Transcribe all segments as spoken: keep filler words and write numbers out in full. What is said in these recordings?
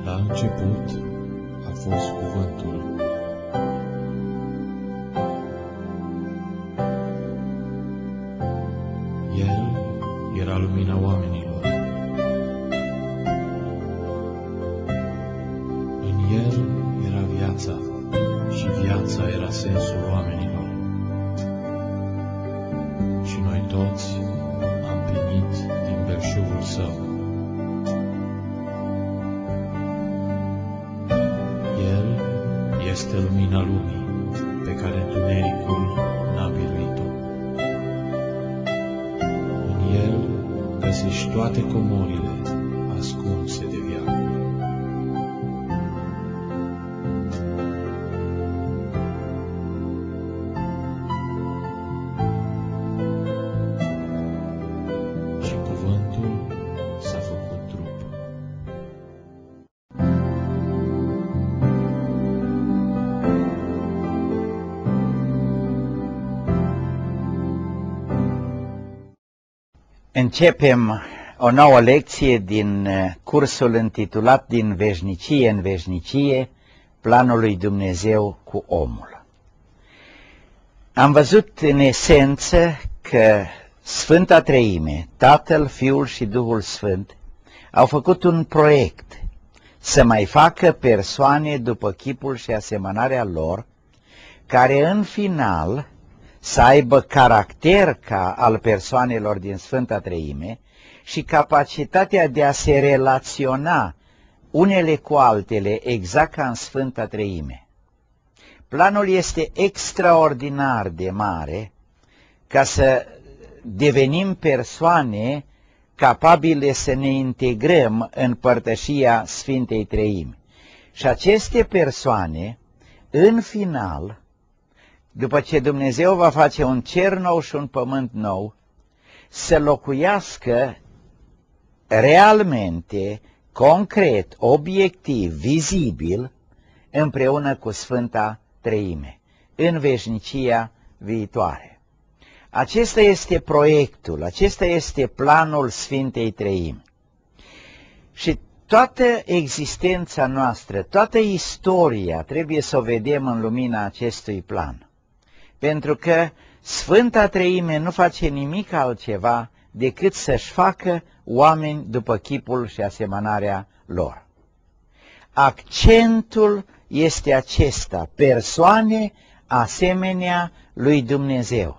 La început a fost Cuvântul. El era lumina oamenilor. În El era viața și viața era sensul oamenilor. Și noi toți am primit din belșugul Său. El este lumina lumii pe care întunericul n-a biruit-o. În El găsești toate comorile ascunse de viață. Și Cuvântul s-a făcut trup. Începem o nouă lecție din cursul intitulat Din veșnicie în veșnicie, planul lui Dumnezeu cu omul. Am văzut în esență că Sfânta Treime, Tatăl, Fiul și Duhul Sfânt, au făcut un proiect să mai facă persoane după chipul și asemănarea lor, care în final să aibă caracter ca al persoanelor din Sfânta Treime și capacitatea de a se relaționa unele cu altele exact ca în Sfânta Treime. Planul este extraordinar de mare ca să devenim persoane capabile să ne integrăm în părtășia Sfintei Treimi. Și aceste persoane, în final, după ce Dumnezeu va face un cer nou și un pământ nou, să locuiască realmente, concret, obiectiv, vizibil, împreună cu Sfânta Treime, în veșnicia viitoare. Acesta este proiectul, acesta este planul Sfintei Treimi. Și toată existența noastră, toată istoria trebuie să o vedem în lumina acestui plan. Pentru că Sfânta Treime nu face nimic altceva decât să-și facă oameni după chipul și asemănarea lor. Accentul este acesta, persoane asemenea lui Dumnezeu.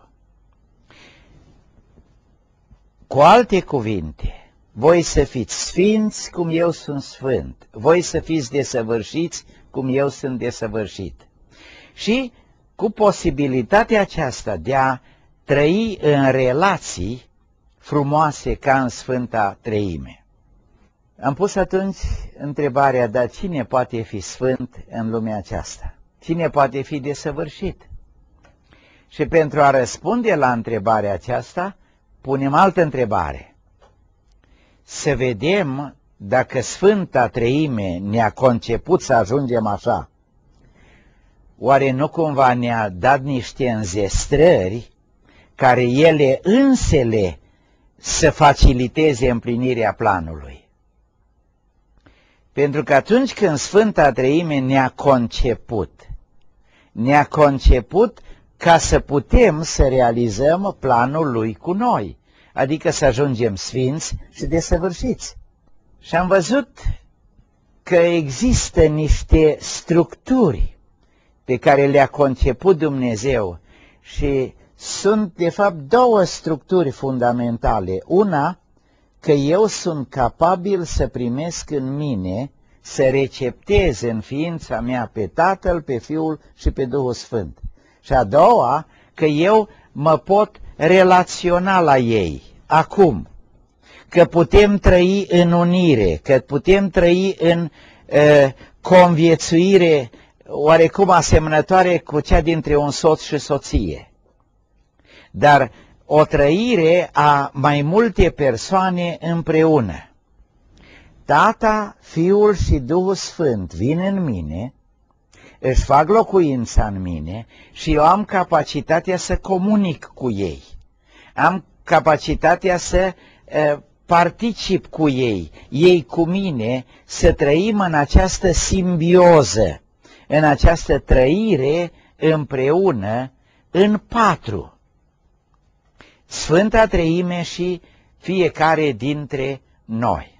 Cu alte cuvinte, voi să fiți sfinți cum eu sunt sfânt, voi să fiți desăvârșiți cum eu sunt desăvârșit. Și cu posibilitatea aceasta de a trăi în relații frumoase ca în Sfânta Treime. Am pus atunci întrebarea, dar cine poate fi sfânt în lumea aceasta? Cine poate fi desăvârșit? Și pentru a răspunde la întrebarea aceasta, punem altă întrebare. Să vedem dacă Sfânta Treime ne-a conceput să ajungem așa. Oare nu cumva ne-a dat niște înzestrări care ele însele să faciliteze împlinirea planului? Pentru că atunci când Sfânta Treime ne-a conceput, ne-a conceput ca să putem să realizăm planul Lui cu noi, adică să ajungem sfinți și desăvârșiți. Și am văzut că există niște structuri pe care le-a conceput Dumnezeu și sunt de fapt două structuri fundamentale. Una, că eu sunt capabil să primesc în mine, să receptez în ființa mea pe Tatăl, pe Fiul și pe Duhul Sfânt. Și a doua, că eu mă pot relaționa la ei. Acum, că putem trăi în unire, că putem trăi în uh, conviețuire oarecum asemănătoare cu cea dintre un soț și soție. Dar o trăire a mai multe persoane împreună. Tata, Fiul și Duhul Sfânt vin în mine, își fac locuința în mine și eu am capacitatea să comunic cu ei. Am capacitatea să uh, particip cu ei, ei cu mine, să trăim în această simbioză, în această trăire împreună în patru. Sfânta Treime și fiecare dintre noi.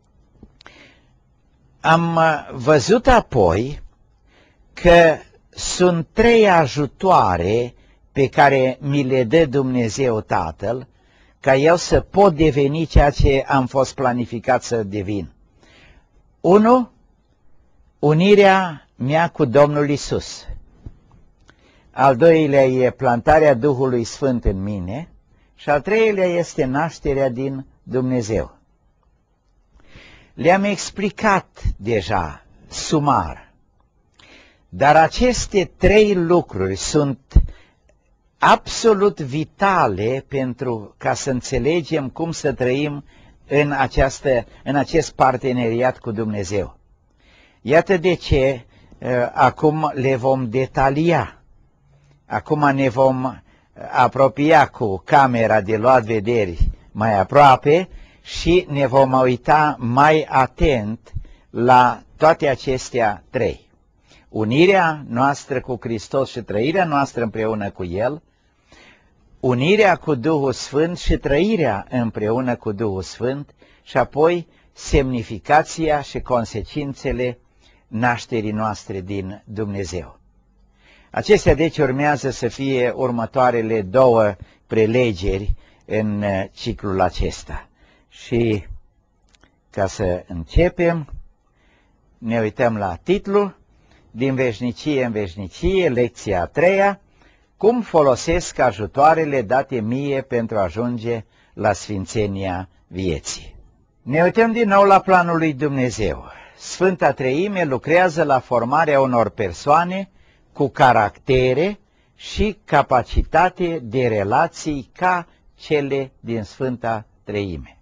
Am văzut apoi că sunt trei ajutoare pe care mi le dă Dumnezeu Tatăl, ca eu să pot deveni ceea ce am fost planificat să devin. Unu, unirea mea cu Domnul Isus. Al doilea e plantarea Duhului Sfânt în mine și al treilea este nașterea din Dumnezeu. Le-am explicat deja, sumar, dar aceste trei lucruri sunt absolut vitale pentru ca să înțelegem cum să trăim în, această, în acest parteneriat cu Dumnezeu. Iată de ce uh, acum le vom detalia. Acum ne vom apropia cu camera de luat vederi mai aproape și ne vom uita mai atent la toate acestea trei. Unirea noastră cu Hristos și trăirea noastră împreună cu El, unirea cu Duhul Sfânt și trăirea împreună cu Duhul Sfânt și apoi semnificația și consecințele nașterii noastre din Dumnezeu. Acestea deci urmează să fie următoarele două prelegeri în ciclul acesta. Și ca să începem, ne uităm la titlu, Din veșnicie în veșnicie, lecția a treia, cum folosesc ajutoarele date mie pentru a ajunge la sfințenia vieții. Ne uităm din nou la planul lui Dumnezeu. Sfânta Treime lucrează la formarea unor persoane cu caractere și capacitate de relații ca cele din Sfânta Treime.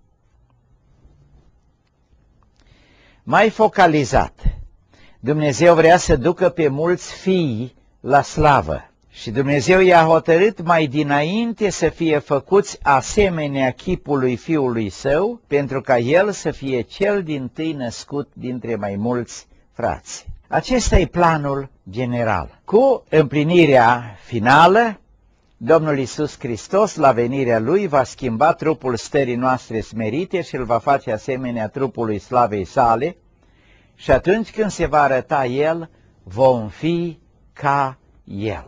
Mai focalizat, Dumnezeu vrea să ducă pe mulți fii la slavă și Dumnezeu i-a hotărât mai dinainte să fie făcuți asemenea chipului Fiului Său, pentru ca El să fie cel dintâi născut dintre mai mulți frați. Acesta e planul general. Cu împlinirea finală, Domnul Iisus Hristos, la venirea Lui, va schimba trupul stării noastre smerite și îl va face asemenea trupului slavei sale și atunci când se va arăta El, vom fi ca El.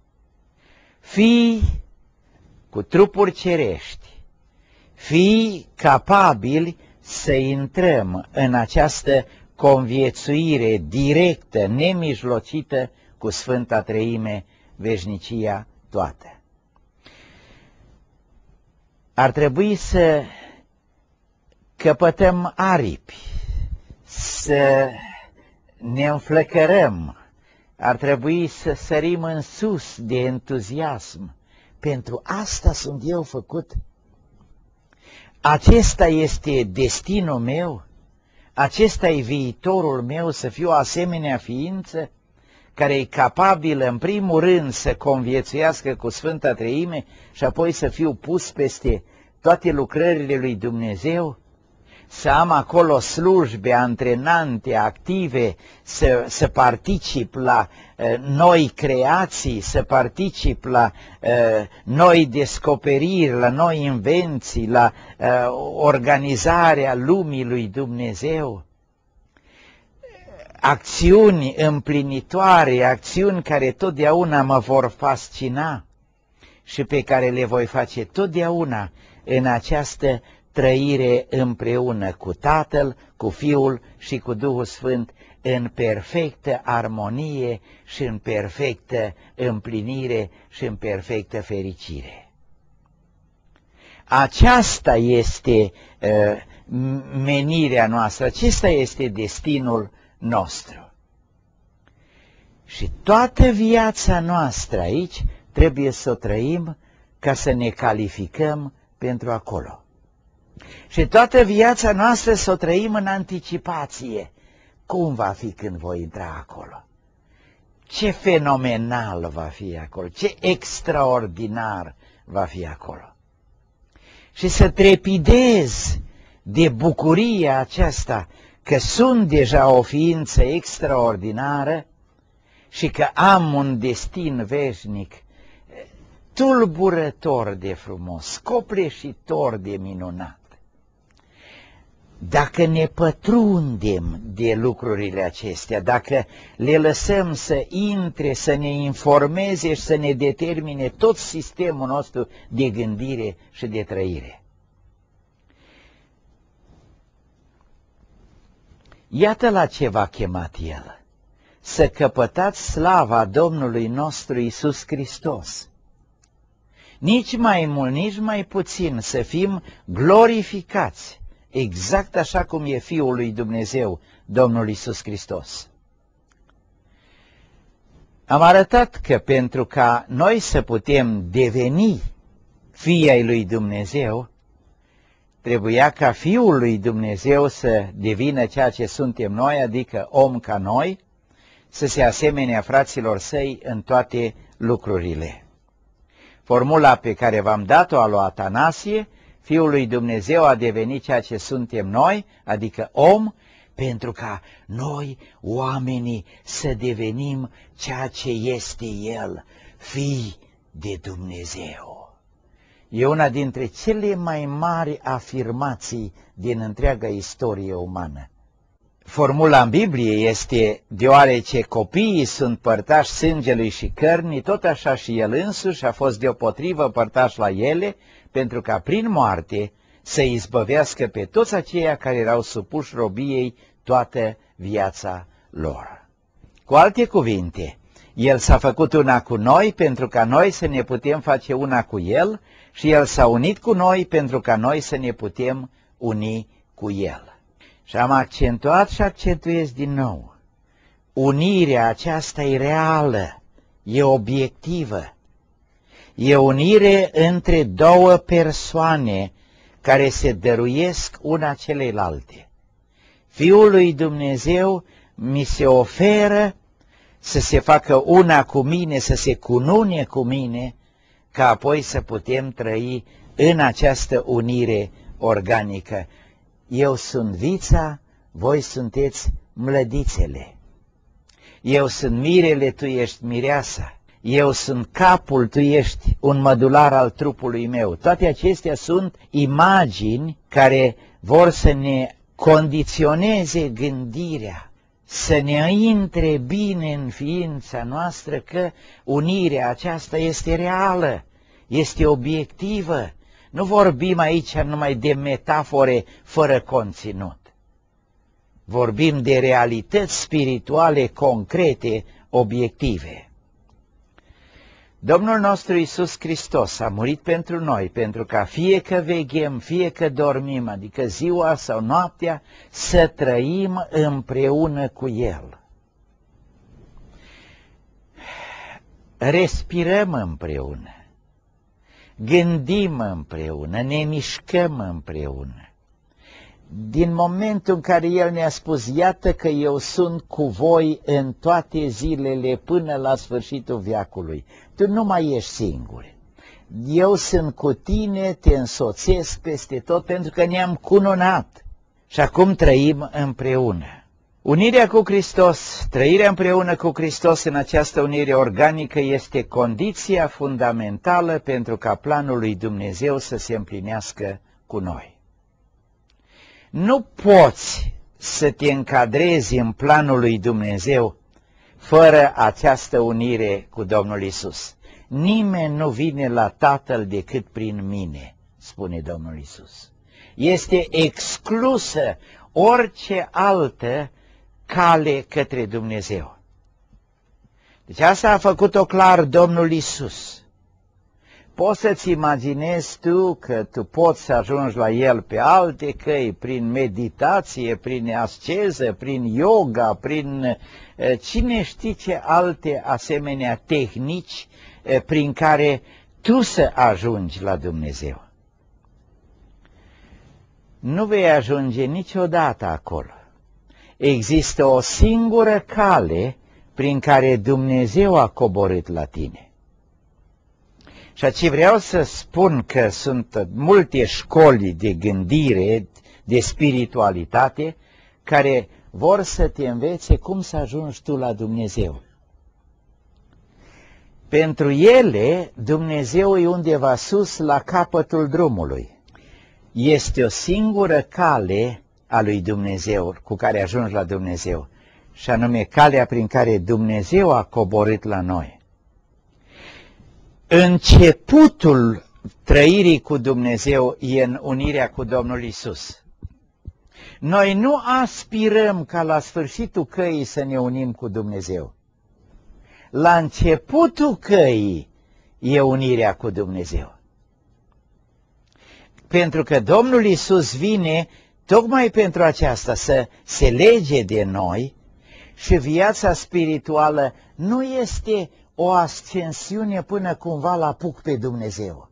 Fii cu trupuri cerești, fii capabili să intrăm în această conviețuire directă, nemijlocită cu Sfânta Treime, veșnicia toată. Ar trebui să căpătăm aripi, să ne înflăcărăm, ar trebui să sărim în sus de entuziasm. Pentru asta sunt eu făcut. Acesta este destinul meu, acesta e viitorul meu, să fiu o asemenea ființă care e capabilă în primul rând să conviețuiască cu Sfânta Treime și apoi să fiu pus peste toate lucrările lui Dumnezeu, să am acolo slujbe antrenante, active, să, să particip la uh, noi creații, să particip la uh, noi descoperiri, la noi invenții, la uh, organizarea lumii lui Dumnezeu. Acțiuni împlinitoare, acțiuni care totdeauna mă vor fascina și pe care le voi face totdeauna în această trăire împreună cu Tatăl, cu Fiul și cu Duhul Sfânt, în perfectă armonie și în perfectă împlinire și în perfectă fericire. Aceasta este uh, menirea noastră, acesta este destinul nostru. Și toată viața noastră aici trebuie să o trăim ca să ne calificăm pentru acolo. Și toată viața noastră să o trăim în anticipație. Cum va fi când voi intra acolo? Ce fenomenal va fi acolo, ce extraordinar va fi acolo. Și să trepidez de bucuria aceasta că sunt deja o ființă extraordinară și că am un destin veșnic, tulburător de frumos, copleșitor de minunat. Dacă ne pătrundem de lucrurile acestea, dacă le lăsăm să intre, să ne informeze și să ne determine tot sistemul nostru de gândire și de trăire. Iată la ce v-a chemat El: să căpătați slava Domnului nostru Iisus Hristos. Nici mai mult, nici mai puțin, să fim glorificați, exact așa cum e Fiul lui Dumnezeu, Domnul Iisus Hristos. Am arătat că pentru ca noi să putem deveni fii ai lui Dumnezeu, trebuia ca Fiul lui Dumnezeu să devină ceea ce suntem noi, adică om ca noi, să se asemenea fraților săi în toate lucrurile. Formula pe care v-am dat-o a lui Atanasie: Fiul lui Dumnezeu a devenit ceea ce suntem noi, adică om, pentru ca noi, oamenii, să devenim ceea ce este El, fii de Dumnezeu. E una dintre cele mai mari afirmații din întreaga istorie umană. Formula în Biblie este: deoarece copiii sunt părtași sângelui și cărnii, tot așa și El însuși a fost deopotrivă părtaș la ele, pentru ca prin moarte să izbăvească pe toți aceia care erau supuși robiei toată viața lor. Cu alte cuvinte, El s-a făcut una cu noi pentru ca noi să ne putem face una cu El și El s-a unit cu noi pentru ca noi să ne putem uni cu El. Și am accentuat și accentuez din nou: unirea aceasta e reală, e obiectivă. E unire între două persoane care se dăruiesc una celeilalte. Fiul lui Dumnezeu mi se oferă să se facă una cu mine, să se cunune cu mine, ca apoi să putem trăi în această unire organică. Eu sunt vița, voi sunteți mlădițele. Eu sunt mirele, tu ești mireasa. Eu sunt capul, tu ești un mădular al trupului meu. Toate acestea sunt imagini care vor să ne condiționeze gândirea, să ne intre bine în ființa noastră că unirea aceasta este reală, este obiectivă. Nu vorbim aici numai de metafore fără conținut. Vorbim de realități spirituale concrete, obiective. Domnul nostru Iisus Hristos a murit pentru noi, pentru ca fie că veghem, fie că dormim, adică ziua sau noaptea, să trăim împreună cu El. Respirăm împreună, gândim împreună, ne mișcăm împreună. Din momentul în care El ne-a spus: iată că eu sunt cu voi în toate zilele până la sfârșitul veacului, tu nu mai ești singur. Eu sunt cu tine, te însoțesc peste tot, pentru că ne-am cununat și acum trăim împreună. Unirea cu Hristos, trăirea împreună cu Hristos în această unire organică este condiția fundamentală pentru ca planul lui Dumnezeu să se împlinească cu noi. Nu poți să te încadrezi în planul lui Dumnezeu fără această unire cu Domnul Iisus. Nimeni nu vine la Tatăl decât prin mine, spune Domnul Iisus. Este exclusă orice altă cale către Dumnezeu. Deci asta a făcut-o clar Domnul Iisus. Poți să-ți imaginezi tu că tu poți să ajungi la El pe alte căi, prin meditație, prin asceză, prin yoga, prin cine știe ce alte asemenea tehnici prin care tu să ajungi la Dumnezeu. Nu vei ajunge niciodată acolo. Există o singură cale prin care Dumnezeu a coborât la tine. Și aici vreau să spun că sunt multe școli de gândire, de spiritualitate, care vor să te învețe cum să ajungi tu la Dumnezeu. Pentru ele, Dumnezeu e undeva sus la capătul drumului. Este o singură cale a lui Dumnezeu cu care ajungi la Dumnezeu, și anume calea prin care Dumnezeu a coborât la noi. Începutul trăirii cu Dumnezeu e în unirea cu Domnul Isus. Noi nu aspirăm ca la sfârșitul căii să ne unim cu Dumnezeu. La începutul căii e unirea cu Dumnezeu. Pentru că Domnul Isus vine tocmai pentru aceasta, să se lege de noi, și viața spirituală nu este o ascensiune până cumva la apuc pe Dumnezeu.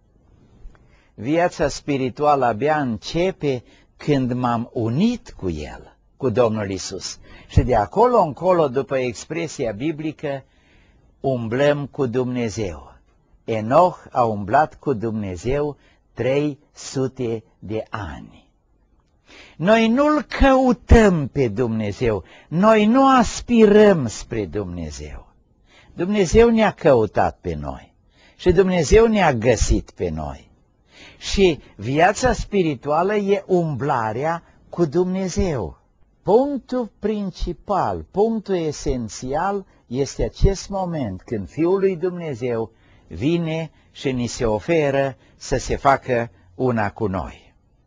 Viața spirituală abia începe când m-am unit cu El, cu Domnul Isus. Și de acolo încolo, după expresia biblică, umblăm cu Dumnezeu. Enoch a umblat cu Dumnezeu trei sute de ani. Noi nu-L căutăm pe Dumnezeu, noi nu aspirăm spre Dumnezeu. Dumnezeu ne-a căutat pe noi și Dumnezeu ne-a găsit pe noi. Și viața spirituală e umblarea cu Dumnezeu. Punctul principal, punctul esențial este acest moment când Fiul lui Dumnezeu vine și ni se oferă să se facă una cu noi.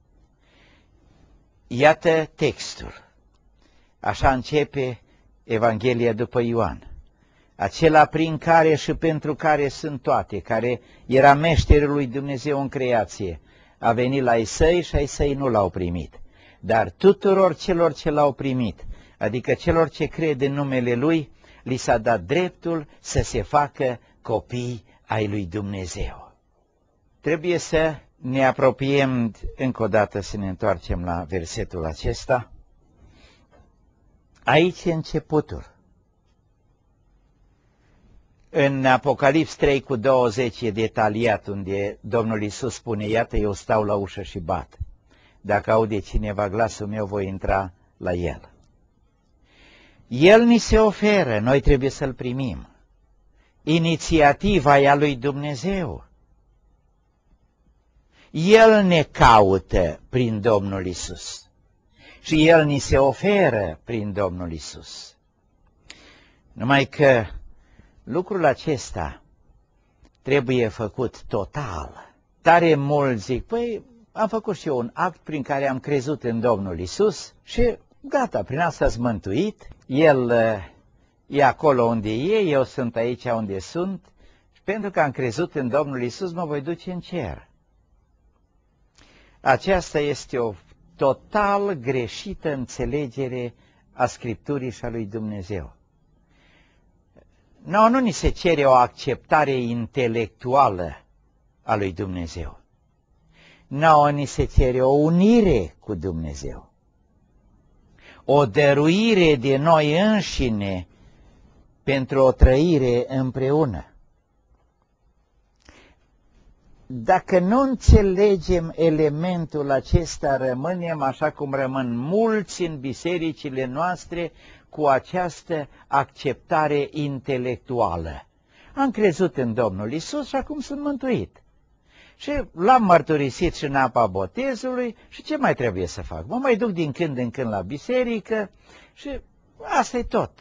Iată textul. Așa începe Evanghelia după Ioan. Acela prin care și pentru care sunt toate, care era meșterul lui Dumnezeu în creație, a venit la ei săi și ai săi nu l-au primit. Dar tuturor celor ce l-au primit, adică celor ce cred în numele Lui, li s-a dat dreptul să se facă copii ai lui Dumnezeu. Trebuie să ne apropiem încă o dată, să ne întoarcem la versetul acesta. Aici e începutul. În Apocalips trei cu douăzeci e detaliat, unde Domnul Iisus spune, iată, eu stau la ușă și bat. Dacă aude cineva glasul meu, voi intra la el. El ni se oferă, noi trebuie să-l primim. Inițiativa e a lui Dumnezeu. El ne caută prin Domnul Isus și El ni se oferă prin Domnul Isus. Numai că lucrul acesta trebuie făcut total. Tare mulți zic, păi am făcut și eu un act prin care am crezut în Domnul Isus și gata, prin asta s-a mântuit. El e acolo unde e, eu sunt aici unde sunt și pentru că am crezut în Domnul Isus mă voi duce în cer. Aceasta este o total greșită înțelegere a Scripturii și a lui Dumnezeu. No, nu ni se cere o acceptare intelectuală a lui Dumnezeu. No, ni se cere o unire cu Dumnezeu. O dăruire de noi înșine pentru o trăire împreună. Dacă nu înțelegem elementul acesta, rămânem așa cum rămân mulți în bisericile noastre cu această acceptare intelectuală. Am crezut în Domnul Isus și acum sunt mântuit. Și l-am mărturisit și în apa botezului și ce mai trebuie să fac? Mă mai duc din când în când la biserică și asta e tot.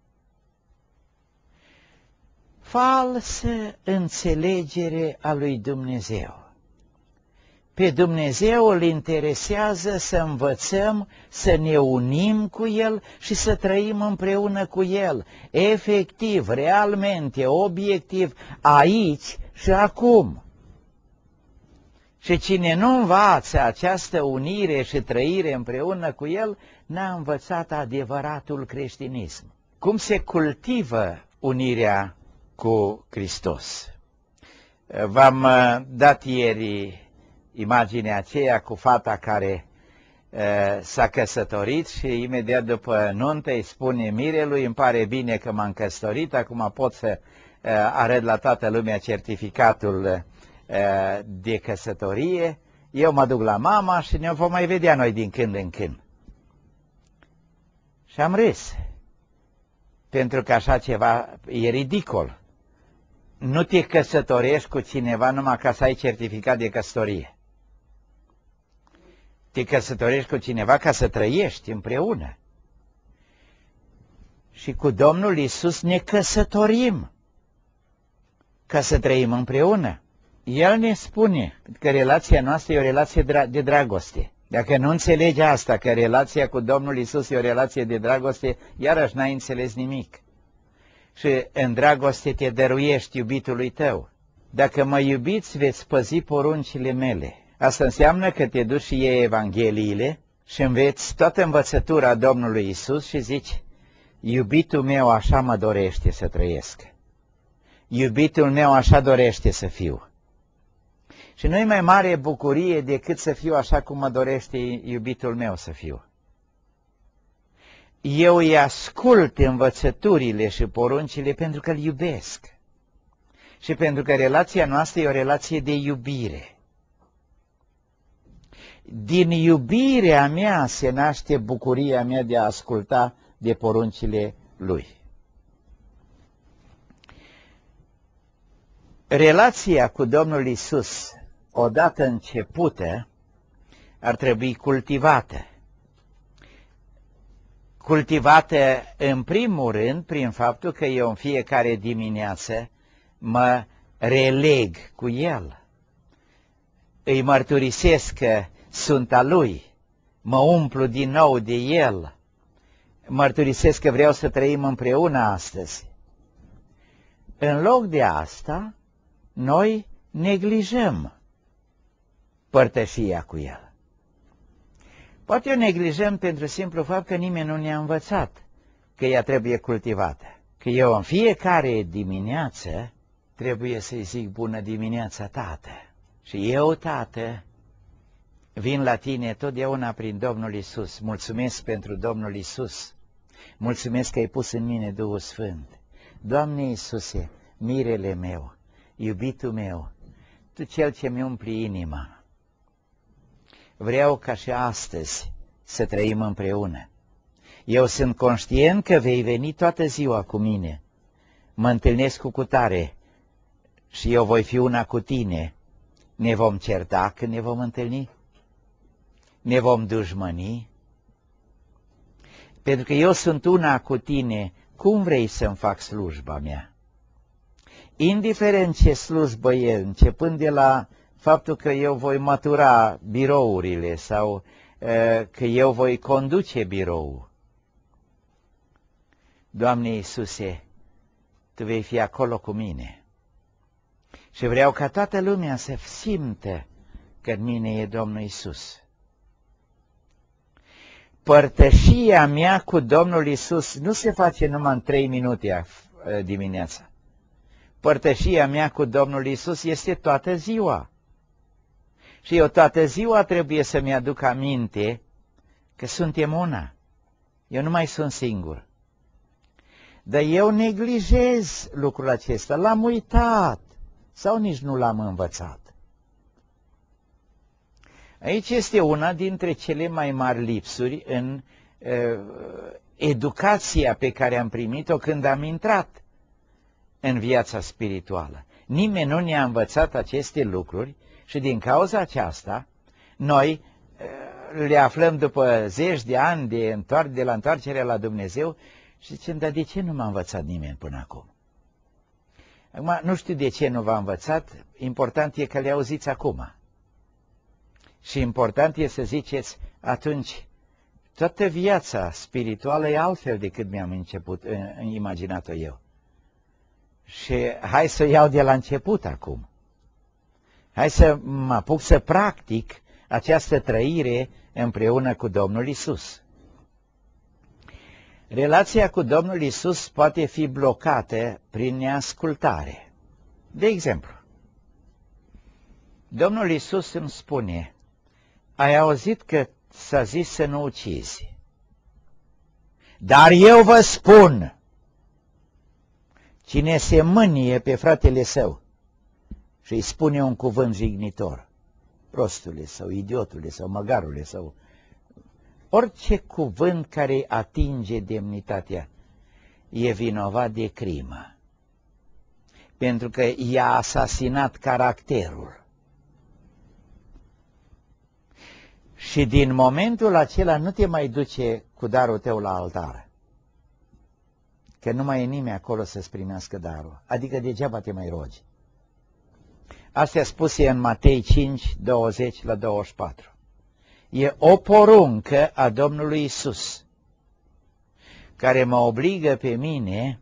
Falsă înțelegere a lui Dumnezeu. Pe Dumnezeu îl interesează să învățăm, să ne unim cu El și să trăim împreună cu El, efectiv, realmente, obiectiv, aici și acum. Și cine nu învață această unire și trăire împreună cu El, n-a învățat adevăratul creștinism. Cum se cultivă unirea cu Hristos? V-am dat ieri imaginea aceea cu fata care uh, s-a căsătorit și imediat după nuntă îi spune mirelui, îmi pare bine că m-am căsătorit, acum pot să uh, arăt la toată lumea certificatul uh, de căsătorie. eu mă duc la mama și ne vom mai vedea noi din când în când. Și am râs, pentru că așa ceva e ridicol. Nu te căsătorești cu cineva numai ca să ai certificat de căsătorie. Te căsătorești cu cineva ca să trăiești împreună. Și cu Domnul Iisus ne căsătorim ca să trăim împreună. El ne spune că relația noastră e o relație de dragoste. Dacă nu înțelegi asta, că relația cu Domnul Iisus e o relație de dragoste, iarăși n-ai înțeles nimic. Și în dragoste te dăruiești iubitului tău. Dacă mă iubiți, veți păzi poruncile mele. Asta înseamnă că te duci și iei Evangheliile și înveți toată învățătura Domnului Iisus și zici, iubitul meu așa mă dorește să trăiesc. Iubitul meu așa dorește să fiu. Și nu-i mai mare bucurie decât să fiu așa cum mă dorește iubitul meu să fiu. Eu îi ascult învățăturile și poruncile pentru că îl iubesc. Și pentru că relația noastră e o relație de iubire. Din iubirea mea se naște bucuria mea de a asculta de poruncile Lui. Relația cu Domnul Iisus, odată începută, ar trebui cultivată. Cultivată în primul rând prin faptul că eu în fiecare dimineață mă releg cu El. Îi mărturisesc că sunt a Lui, mă umplu din nou de El, mărturisesc că vreau să trăim împreună astăzi. În loc de asta, noi neglijăm părtășia cu El. Poate o neglijăm pentru simplu fapt că nimeni nu ne-a învățat că ea trebuie cultivată. Că eu în fiecare dimineață trebuie să-i zic bună dimineața, Tată. Și eu, Tată, vin la tine totdeauna prin Domnul Iisus. Mulțumesc pentru Domnul Iisus. Mulțumesc că ai pus în mine Duhul Sfânt. Doamne Iisuse, mirele meu, iubitul meu, Tu Cel ce mi umpli inima. Vreau ca și astăzi să trăim împreună. Eu sunt conștient că vei veni toată ziua cu mine. Mă întâlnesc cu cutare și eu voi fi una cu tine. Ne vom certa când ne vom întâlni? Ne vom dușmăni? Pentru că eu sunt una cu tine, cum vrei să-mi fac slujba mea? Indiferent ce slujbă e, începând de la faptul că eu voi matura birourile sau uh, că eu voi conduce biroul. Doamne Iisuse, Tu vei fi acolo cu mine și vreau ca toată lumea să simtă că în mine e Domnul Iisus. Părtășia mea cu Domnul Iisus nu se face numai în trei minute dimineața. Părtășia mea cu Domnul Iisus este toată ziua. Și eu toată ziua trebuie să-mi aduc aminte că suntem una. Eu nu mai sunt singur. Dar eu neglijez lucrul acesta, l-am uitat sau nici nu l-am învățat. Aici este una dintre cele mai mari lipsuri în uh, educația pe care am primit-o când am intrat în viața spirituală. Nimeni nu ne-a învățat aceste lucruri și din cauza aceasta noi uh, le aflăm după zeci de ani de, întoar de la întoarcerea la Dumnezeu și zicem, dar de ce nu m-a învățat nimeni până acum? Acum, nu știu de ce nu v-a învățat, important e că le auziți acum. Și important e să ziceți, atunci, toată viața spirituală e altfel decât mi-am început, imaginat-o eu. Și hai să iau de la început acum. Hai să mă apuc să practic această trăire împreună cu Domnul Iisus. Relația cu Domnul Iisus poate fi blocată prin neascultare. De exemplu, Domnul Iisus îmi spune, ai auzit că s-a zis să nu ucizi. Dar eu vă spun, cine se mânie pe fratele său și îi spune un cuvânt jignitor, prostule sau idiotule sau măgarule sau orice cuvânt care atinge demnitatea e vinovat de crimă, pentru că i-a asasinat caracterul. Și din momentul acela nu te mai duce cu darul tău la altar, că nu mai e nimeni acolo să-ți primească darul, adică degeaba te mai rogi. Astea spuse în Matei cinci, douăzeci la douăzeci și patru. E o poruncă a Domnului Iisus, care mă obligă pe mine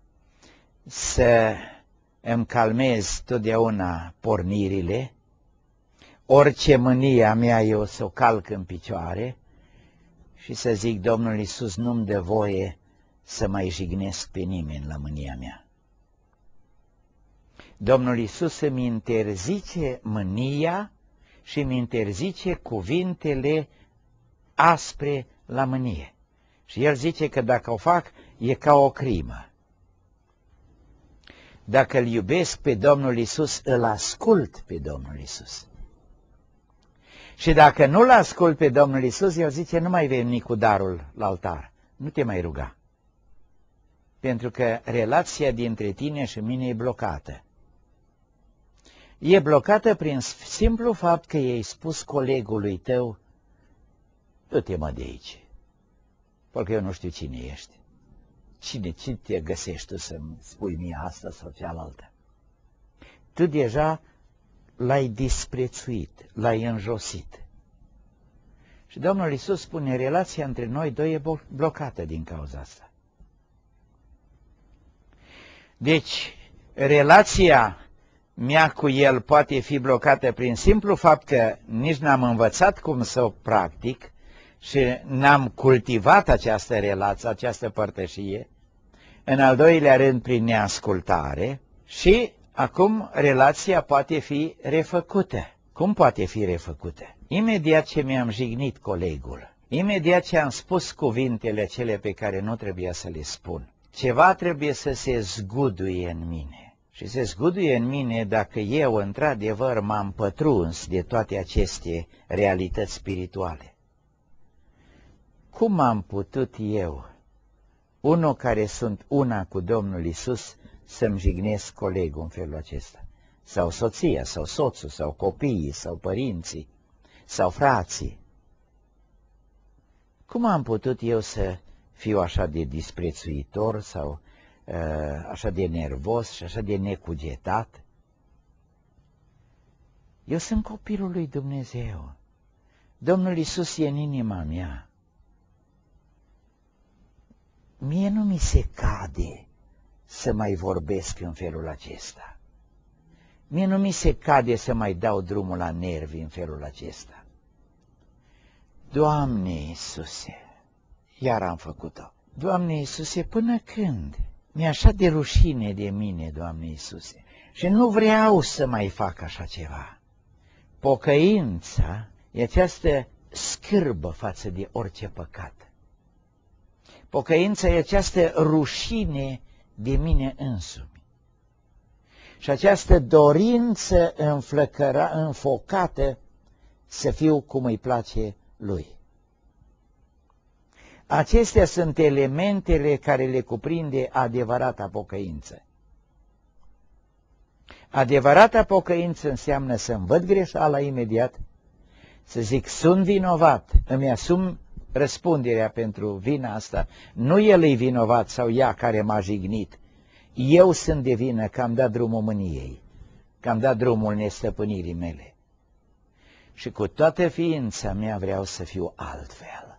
să îmi calmez totdeauna pornirile, orice mânie a mea eu să o calc în picioare și să zic, Domnul Iisus nu-mi dă voie să mai jignesc pe nimeni la mânia mea. Domnul Iisus îmi interzice mânia și îmi interzice cuvintele aspre la mânie. Și El zice că dacă o fac, e ca o crimă. Dacă îl iubesc pe Domnul Iisus, îl ascult pe Domnul Iisus. Și dacă nu-l ascult pe Domnul Iisus, El zice, nu mai veni cu darul la altar, nu te mai ruga. Pentru că relația dintre tine și mine e blocată. E blocată prin simplu fapt că i-ai spus colegului tău, du-te mă de aici, pentru că eu nu știu cine ești. Cine, cine te găsești tu să-mi spui mie asta sau cealaltă? Tu deja l-ai disprețuit, l-ai înjosit. Și Domnul Iisus spune, relația între noi doi e blocată din cauza asta. Deci, relația mea cu El poate fi blocată prin simplu fapt că nici n-am învățat cum să o practic și n-am cultivat această relație, această părtășie. În al doilea rând, prin neascultare. Și acum relația poate fi refăcută. Cum poate fi refăcută? Imediat ce mi-am jignit colegul, imediat ce am spus cuvintele cele pe care nu trebuia să le spun, ceva trebuie să se zguduie în mine. Și se zguduie în mine dacă eu, într-adevăr, m-am pătruns de toate aceste realități spirituale. Cum am putut eu, unul care sunt una cu Domnul Iisus, să-mi jignesc colegul în felul acesta? Sau soția, sau soțul, sau copiii, sau părinții, sau frații? Cum am putut eu să fiu așa de disprețuitor sau așa de nervos și așa de necugetat? Eu sunt copilul lui Dumnezeu. Domnul Iisus e în inima mea. Mie nu mi se cade să mai vorbesc în felul acesta. Mie nu mi se cade să mai dau drumul la nervi în felul acesta. Doamne Iisuse, iar am făcut-o. Doamne Iisuse, până când? Mi-e așa de rușine de mine, Doamne Iisuse, și nu vreau să mai fac așa ceva. Pocăința e această scârbă față de orice păcat. Pocăința e această rușine de mine însumi. Și această dorință înflăcăra, înfocată să fiu cum îi place Lui. Acestea sunt elementele care le cuprinde adevărata pocăință. Adevărata pocăință înseamnă să-mi văd greșeala imediat, să zic, sunt vinovat, îmi asum răspunderea pentru vina asta, nu el e vinovat sau ea care m-a jignit, eu sunt de vină că am dat drumul mâniei, că am dat drumul nestăpânirii mele. Și cu toată ființa mea vreau să fiu altfel.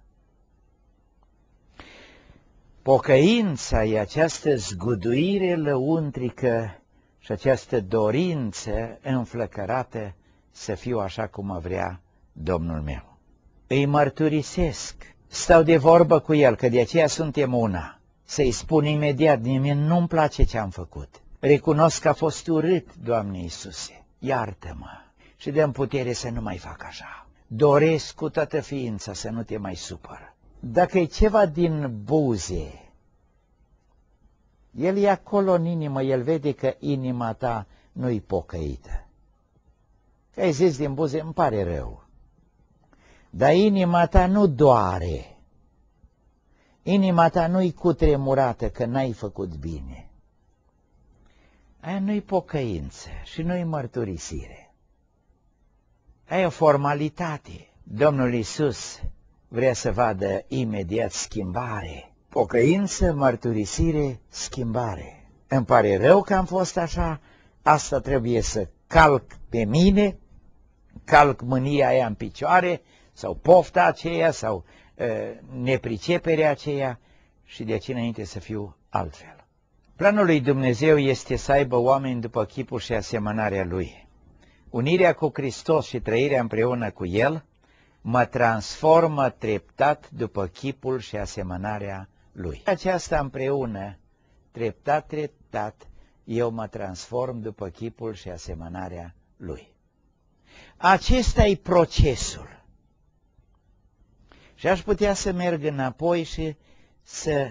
Pocăința e această zguduire lăuntrică și această dorință înflăcărată să fiu așa cum mă vrea Domnul meu. Îi mărturisesc, stau de vorbă cu El, că de aceea suntem una. Să-i spun imediat, nimeni nu-mi place ce am făcut. Recunosc că a fost urât, Doamne Iisuse, iartă-mă și dă-mi putere să nu mai fac așa. Doresc cu toată ființa să nu te mai supăr. Dacă e ceva din buze, El e acolo în inimă, El vede că inima ta nu-i pocăită. Că ai zis din buze, îmi pare rău. Dar inima ta nu doare. Inima ta nu-i cutremurată că n-ai făcut bine. Aia nu-i pocăință și nu-i mărturisire. Aia e o formalitate. Domnul Iisus vrea să vadă imediat schimbare. Pocăință, mărturisire, schimbare. Îmi pare rău că am fost așa, asta trebuie să calc pe mine, calc mânia aia în picioare, sau pofta aceea, sau uh, nepriceperea aceea, și de aici înainte să fiu altfel. Planul lui Dumnezeu este să aibă oameni după chipul și asemănarea Lui. Unirea cu Hristos și trăirea împreună cu El mă transformă treptat după chipul și asemănarea Lui. Aceasta împreună, treptat, treptat, eu mă transform după chipul și asemănarea Lui. Acesta e procesul. Și aș putea să merg înapoi și să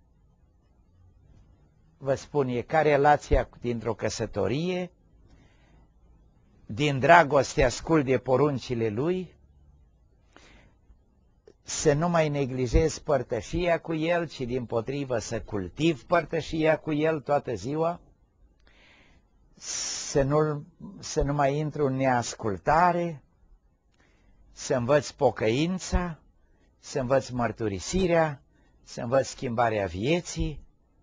vă spun, e ca relația dintr-o căsătorie, din dragoste ascult de poruncile Lui, să nu mai neglijez părtășia cu El, ci dimpotrivă să cultiv părtășia cu El toată ziua, să nu, să nu mai intru în neascultare, să învăț pocăința, să învăț mărturisirea, să învăț schimbarea vieții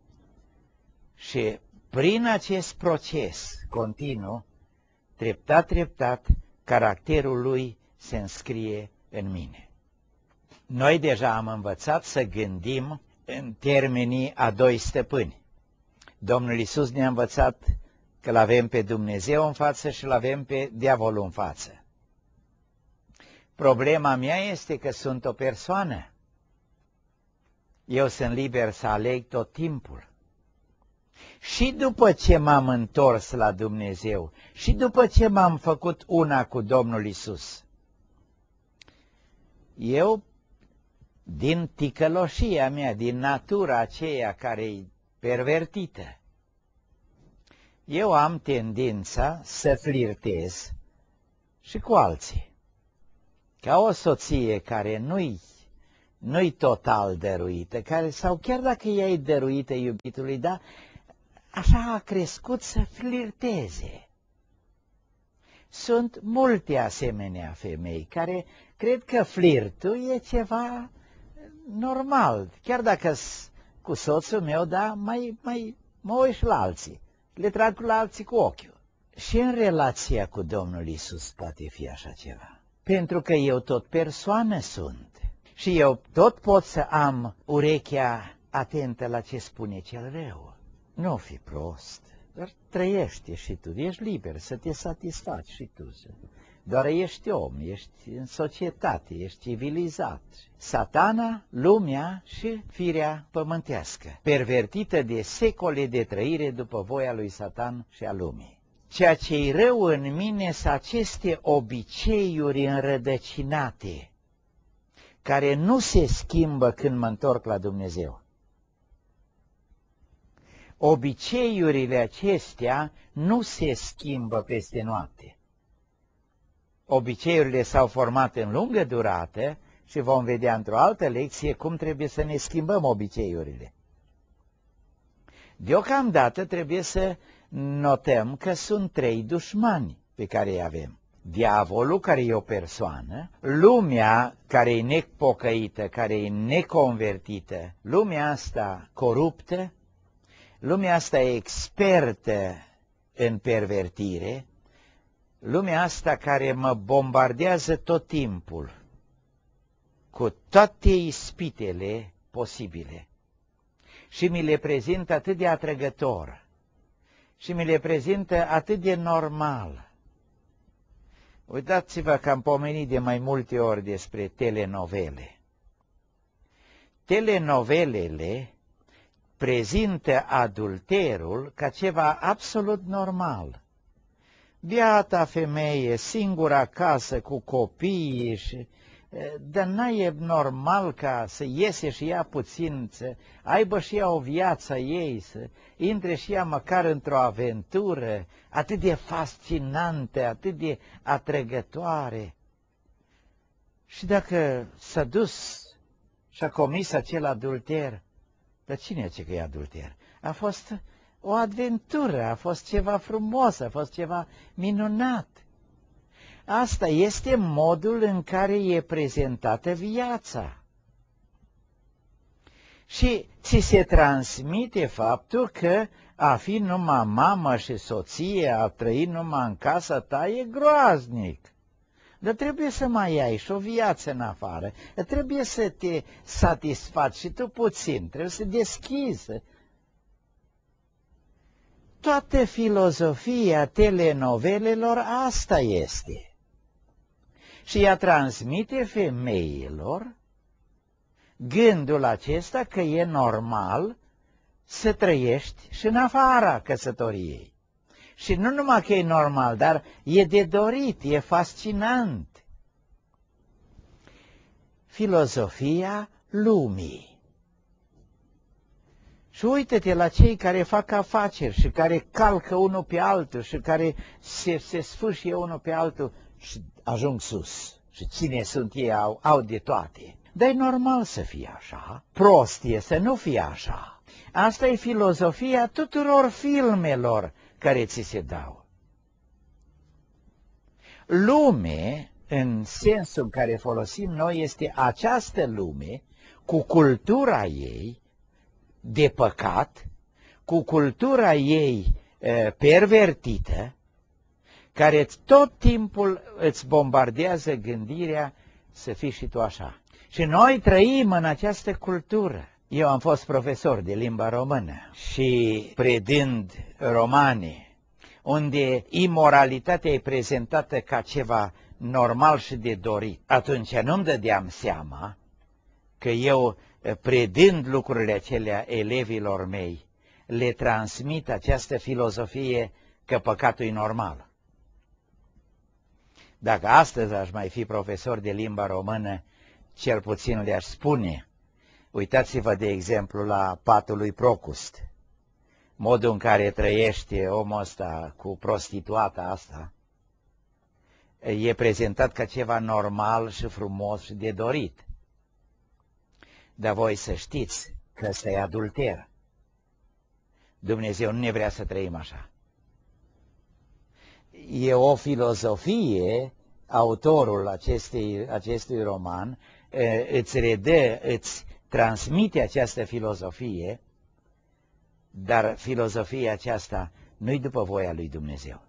și prin acest proces continuu, treptat, treptat, caracterul Lui se înscrie în mine. Noi deja am învățat să gândim în termenii a doi stăpâni. Domnul Iisus ne-a învățat că l-avem pe Dumnezeu în față și l-avem pe diavolul în față. Problema mea este că sunt o persoană. Eu sunt liber să aleg tot timpul. Și după ce m-am întors la Dumnezeu, și după ce m-am făcut una cu Domnul Iisus, eu, din ticăloșia mea, din natura aceea care e pervertită, eu am tendința să flirtez și cu alții. Ca o soție care nu-i nu-i total dăruită, care, sau chiar dacă ea e dăruită iubitului, dar așa a crescut să flirteze. Sunt multe asemenea femei care cred că flirtul e ceva normal, chiar dacă cu soțul meu, da, mai, mai mă uit și la alții, le trag la alții cu ochiul. Și în relația cu Domnul Iisus poate fi așa ceva, pentru că eu tot persoană sunt și eu tot pot să am urechea atentă la ce spune cel rău. Nu fi prost, dar trăiește și tu, ești liber să te satisfaci și tu. Doar ești om, ești în societate, ești civilizat. Satana, lumea și firea pământească, pervertită de secole de trăire după voia lui Satan și a lumii. Ceea ce-i rău în mine sunt aceste obiceiuri înrădăcinate, care nu se schimbă când mă întorc la Dumnezeu. Obiceiurile acestea nu se schimbă peste noapte. Obiceiurile s-au format în lungă durată și vom vedea într-o altă lecție cum trebuie să ne schimbăm obiceiurile. Deocamdată trebuie să notăm că sunt trei dușmani pe care îi avem. Diavolul, care e o persoană, lumea care e nepocăită, care e neconvertită, lumea asta coruptă, lumea asta e expertă în pervertire, lumea asta care mă bombardează tot timpul cu toate ispitele posibile și mi le prezintă atât de atrăgător și mi le prezintă atât de normal. Uitați-vă că am pomenit de mai multe ori despre telenovele. Telenovelele prezintă adulterul ca ceva absolut normal. Biata femeie, singură acasă cu copiii și dar n-ai e normal ca să iese și ea puțin, să aibă și ea o viață ei, să intre și ea măcar într-o aventură atât de fascinantă, atât de atrăgătoare. Și dacă s-a dus și a comis acel adulter, dar cine zice că e adulter? A fost o aventură, a fost ceva frumos, a fost ceva minunat. Asta este modul în care e prezentată viața. Și ți se transmite faptul că a fi numai mamă și soție, a trăi numai în casa ta e groaznic. Dar trebuie să mai ai și o viață în afară, trebuie să te satisfaci și tu puțin, trebuie să deschizi. Toată filozofia telenovelelor asta este. Și ea transmite femeilor gândul acesta că e normal să trăiești și în afara căsătoriei. Și nu numai că e normal, dar e de dorit, e fascinant. Filozofia lumii. Și uită-te la cei care fac afaceri și care calcă unul pe altul și care se, se sfârșie unul pe altul și ajung sus. Și cine sunt ei au, au de toate. Dar e normal să fie așa, prost e să nu fie așa. Asta e filozofia tuturor filmelor care ți se dau. Lume, în sensul în care folosim noi, este această lume cu cultura ei de păcat, cu cultura ei e, pervertită, care tot timpul îți bombardează gândirea să fii și tu așa. Și noi trăim în această cultură. Eu am fost profesor de limba română și predând romane, unde imoralitatea e prezentată ca ceva normal și de dorit. Atunci nu-mi dădeam seama că eu, predând lucrurile acelea elevilor mei, le transmit această filozofie că păcatul e normal. Dacă astăzi aș mai fi profesor de limba română, cel puțin le-aș spune: uitați-vă, de exemplu, la patul lui Procust, modul în care trăiește omul ăsta cu prostituata asta, e prezentat ca ceva normal și frumos și de dorit. Dar voi să știți că ăsta e adulter. Dumnezeu nu ne vrea să trăim așa. E o filozofie, autorul acestui, acestui roman îți redă, îți transmite această filozofie, dar filozofia aceasta nu-i după voia lui Dumnezeu.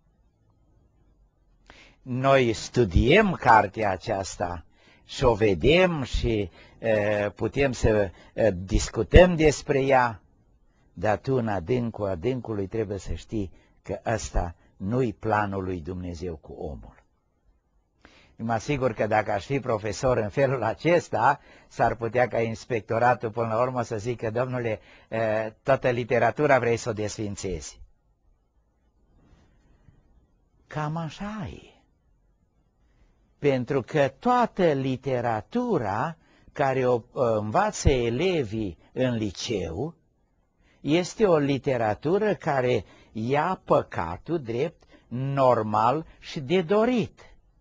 Noi studiem cartea aceasta și o vedem și e, putem să e, discutăm despre ea, dar tu în adâncul adâncului trebuie să știi că ăsta nu-i planul lui Dumnezeu cu omul. Mă asigur că dacă aș fi profesor în felul acesta, s-ar putea ca inspectoratul până la urmă să zică: domnule, toată literatura vrei să o desfințezi. Cam așa e. Pentru că toată literatura care o învață elevii în liceu este o literatură care ia păcatul drept normal și de dorit.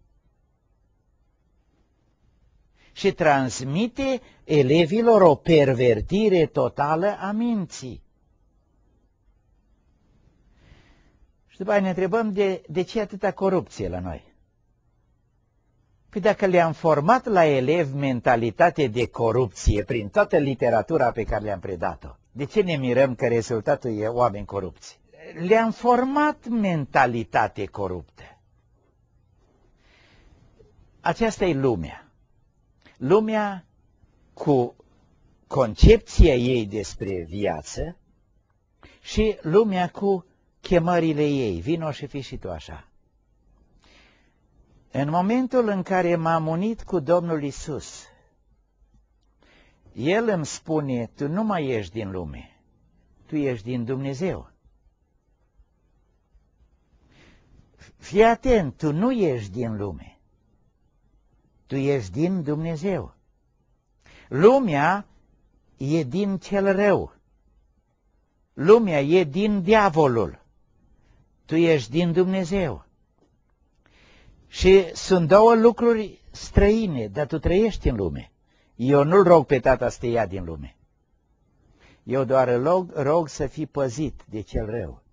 Și transmite elevilor o pervertire totală a minții. Și după aia ne întrebăm de, de ce atâta corupție la noi. Păi dacă le-am format la elevi mentalitate de corupție prin toată literatura pe care le-am predat-o, de ce ne mirăm că rezultatul e oameni corupți? Le-am format mentalitate coruptă. Aceasta e lumea. Lumea cu concepția ei despre viață și lumea cu chemările ei. Vino și fii și tu așa. În momentul în care m-am unit cu Domnul Iisus, El îmi spune: tu nu mai ești din lume, tu ești din Dumnezeu. Fii atent, tu nu ești din lume, tu ești din Dumnezeu. Lumea e din cel rău. Lumea e din diavolul. Tu ești din Dumnezeu. Și sunt două lucruri străine, dar tu trăiești în lume. Eu nu-L rog pe Tata să te ia din lume. Eu doar îl rog, rog să fii păzit de cel rău.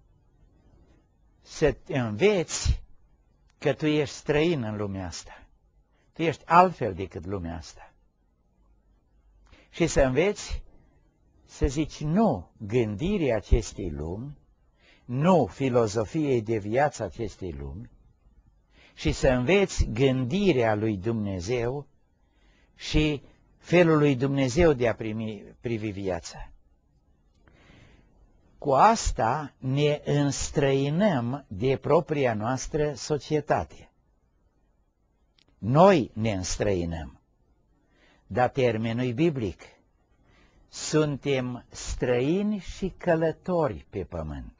Să înveți că tu ești străin în lumea asta. Tu ești altfel decât lumea asta. Și să înveți să zici nu gândirii acestei lumi, nu filozofiei de viață acestei lumi, și să înveți gândirea lui Dumnezeu și felul lui Dumnezeu de a primi, privi viața. Cu asta ne înstrăinăm de propria noastră societate. Noi ne înstrăinăm, dar termenul biblic. Suntem străini și călători pe pământ.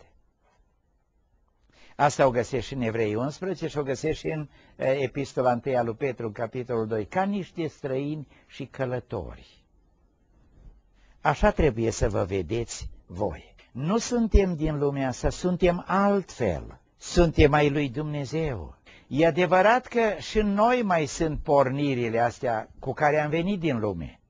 Asta o găsești și în Evrei unsprezece și o găsești și în Epistola întâi lui Petru, capitolul doi, ca niște străini și călători. Așa trebuie să vă vedeți voi. Nu suntem din lumea asta, suntem altfel. Suntem ai lui Dumnezeu. E adevărat că și noi mai sunt pornirile astea cu care am venit din lume.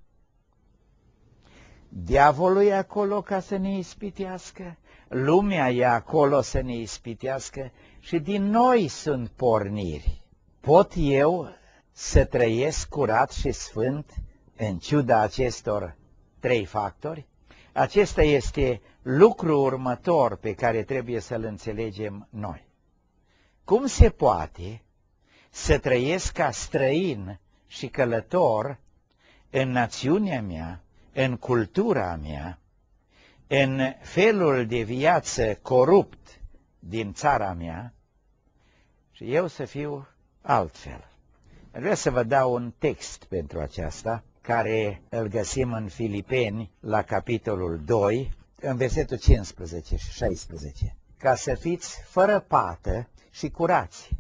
Diavolul e acolo ca să ne ispitească, lumea e acolo să ne ispitească și din noi sunt porniri. Pot eu să trăiesc curat și sfânt în ciuda acestor trei factori? Acesta este lucrul următor pe care trebuie să-l înțelegem noi. Cum se poate să trăiesc ca străin și călător în națiunea mea, în cultura mea, în felul de viață corupt din țara mea și eu să fiu altfel? Vreau să vă dau un text pentru aceasta, care îl găsim în Filipeni, la capitolul doi, în versetul cincisprezece și șaisprezece. Ca să fiți fără pată și curați,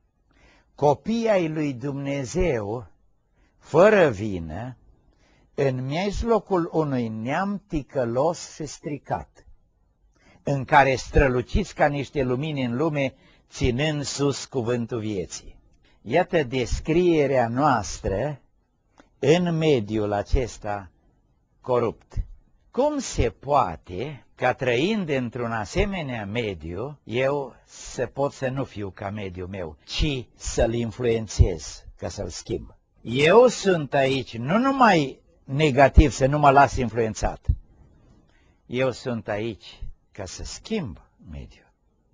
copii ai lui Dumnezeu, fără vină, în mijlocul unui neam ticălos și stricat, în care străluciți ca niște lumini în lume, ținând sus cuvântul vieții. Iată descrierea noastră în mediul acesta corupt. Cum se poate ca trăind într-un asemenea mediu, eu să pot să nu fiu ca mediul meu, ci să-l influențez, ca să-l schimb? Eu sunt aici nu numai negativ, să nu mă las influențat. Eu sunt aici ca să schimb mediul.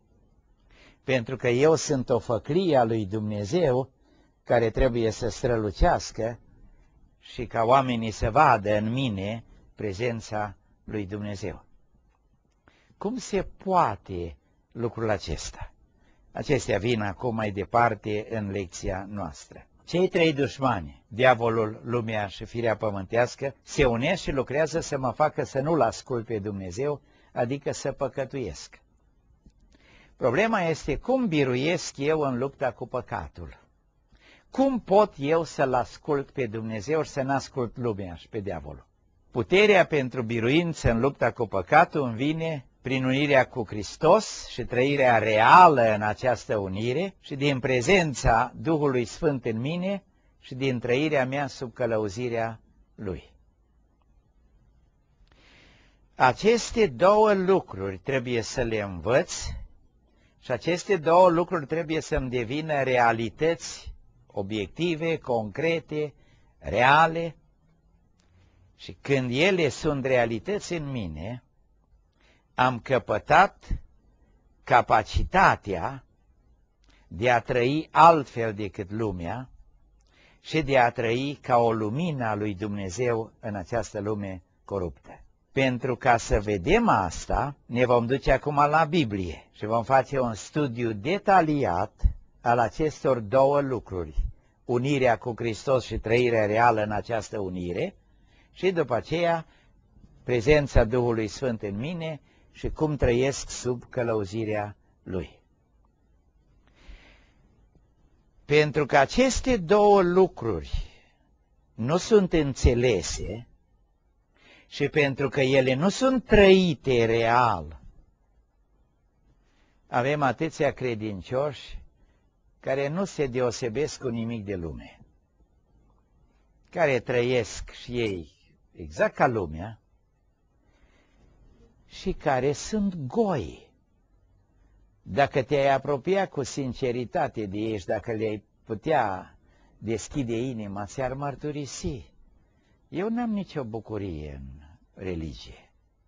Pentru că eu sunt o făclie a lui Dumnezeu care trebuie să strălucească și ca oamenii să vadă în mine prezența lui Dumnezeu. Cum se poate lucrul acesta? Acestea vin acum mai departe în lecția noastră. Cei trei dușmani, diavolul, lumea și firea pământească, se unesc și lucrează să mă facă să nu-L ascult pe Dumnezeu, adică să păcătuiesc. Problema este cum biruiesc eu în lupta cu păcatul. Cum pot eu să-L ascult pe Dumnezeu și să n-ascult lumea și pe diavolul? Puterea pentru biruință în lupta cu păcatul îmi vine prin unirea cu Hristos și trăirea reală în această unire și din prezența Duhului Sfânt în mine și din trăirea mea sub călăuzirea Lui. Aceste două lucruri trebuie să le învăț și aceste două lucruri trebuie să-mi devină realități obiective, concrete, reale. Și când ele sunt realități în mine, am căpătat capacitatea de a trăi altfel decât lumea și de a trăi ca o lumină a lui Dumnezeu în această lume coruptă. Pentru ca să vedem asta, ne vom duce acum la Biblie și vom face un studiu detaliat al acestor două lucruri, unirea cu Hristos și trăirea reală în această unire, și după aceea prezența Duhului Sfânt în mine și cum trăiesc sub călăuzirea Lui. Pentru că aceste două lucruri nu sunt înțelese și pentru că ele nu sunt trăite real, avem atâția credincioși care nu se deosebesc cu nimic de lume, care trăiesc și ei exact ca lumea și care sunt goi. Dacă te-ai apropia cu sinceritate de ei și dacă le-ai putea deschide inima, ți-ar mărturisi: eu n-am nicio bucurie în religie.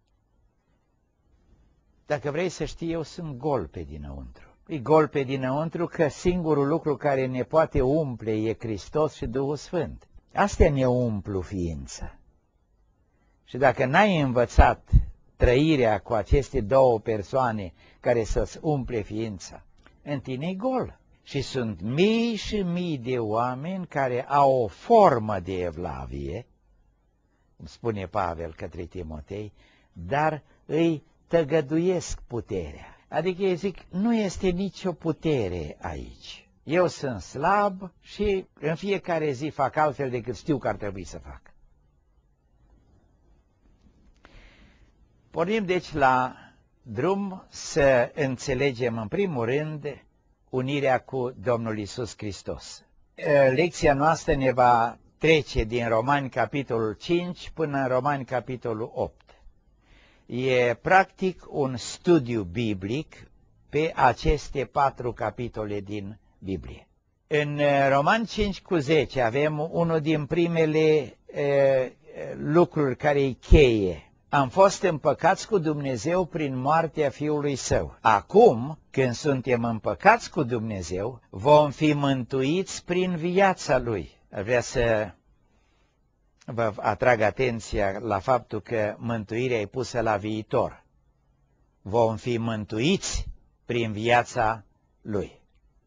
Dacă vrei să știi, eu sunt gol pe dinăuntru. E gol pe dinăuntru că singurul lucru care ne poate umple e Hristos și Duhul Sfânt. Astea ne umplu ființa. Și dacă n-ai învățat trăirea cu aceste două persoane care să-ți umple ființa, în tine e gol. Și sunt mii și mii de oameni care au o formă de evlavie, cum spune Pavel către Timotei, dar îi tăgăduiesc puterea. Adică ei zic, nu este nicio putere aici. Eu sunt slab și în fiecare zi fac altfel decât știu că ar trebui să fac. Pornim deci la drum să înțelegem în primul rând unirea cu Domnul Iisus Hristos. Lecția noastră ne va trece din Romani capitolul cinci până în Romani capitolul opt. E practic un studiu biblic pe aceste patru capitole din Biblie. În Romani cinci cu zece avem unul din primele e, lucruri care îi cheie. Am fost împăcați cu Dumnezeu prin moartea Fiului Său. Acum, când suntem împăcați cu Dumnezeu, vom fi mântuiți prin viața Lui. Vreau să vă atrag atenția la faptul că mântuirea e pusă la viitor. Vom fi mântuiți prin viața Lui.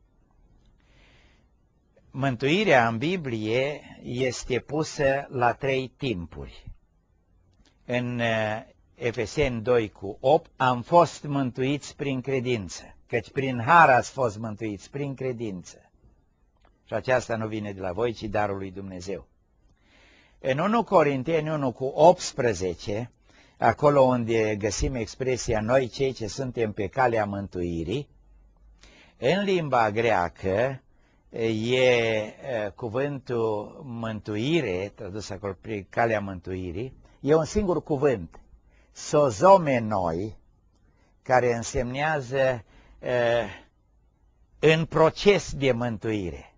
Mântuirea în Biblie este pusă la trei timpuri. În Efeseni doi cu opt, am fost mântuiți prin credință, căci prin har ați fost mântuiți, prin credință. Și aceasta nu vine de la voi, ci darul lui Dumnezeu. În unu Corinteni unu cu optsprezece, acolo unde găsim expresia noi cei ce suntem pe calea mântuirii, în limba greacă e cuvântul mântuire, tradus acolo pe calea mântuirii, e un singur cuvânt, sozomenoi, care însemnează uh, în proces de mântuire.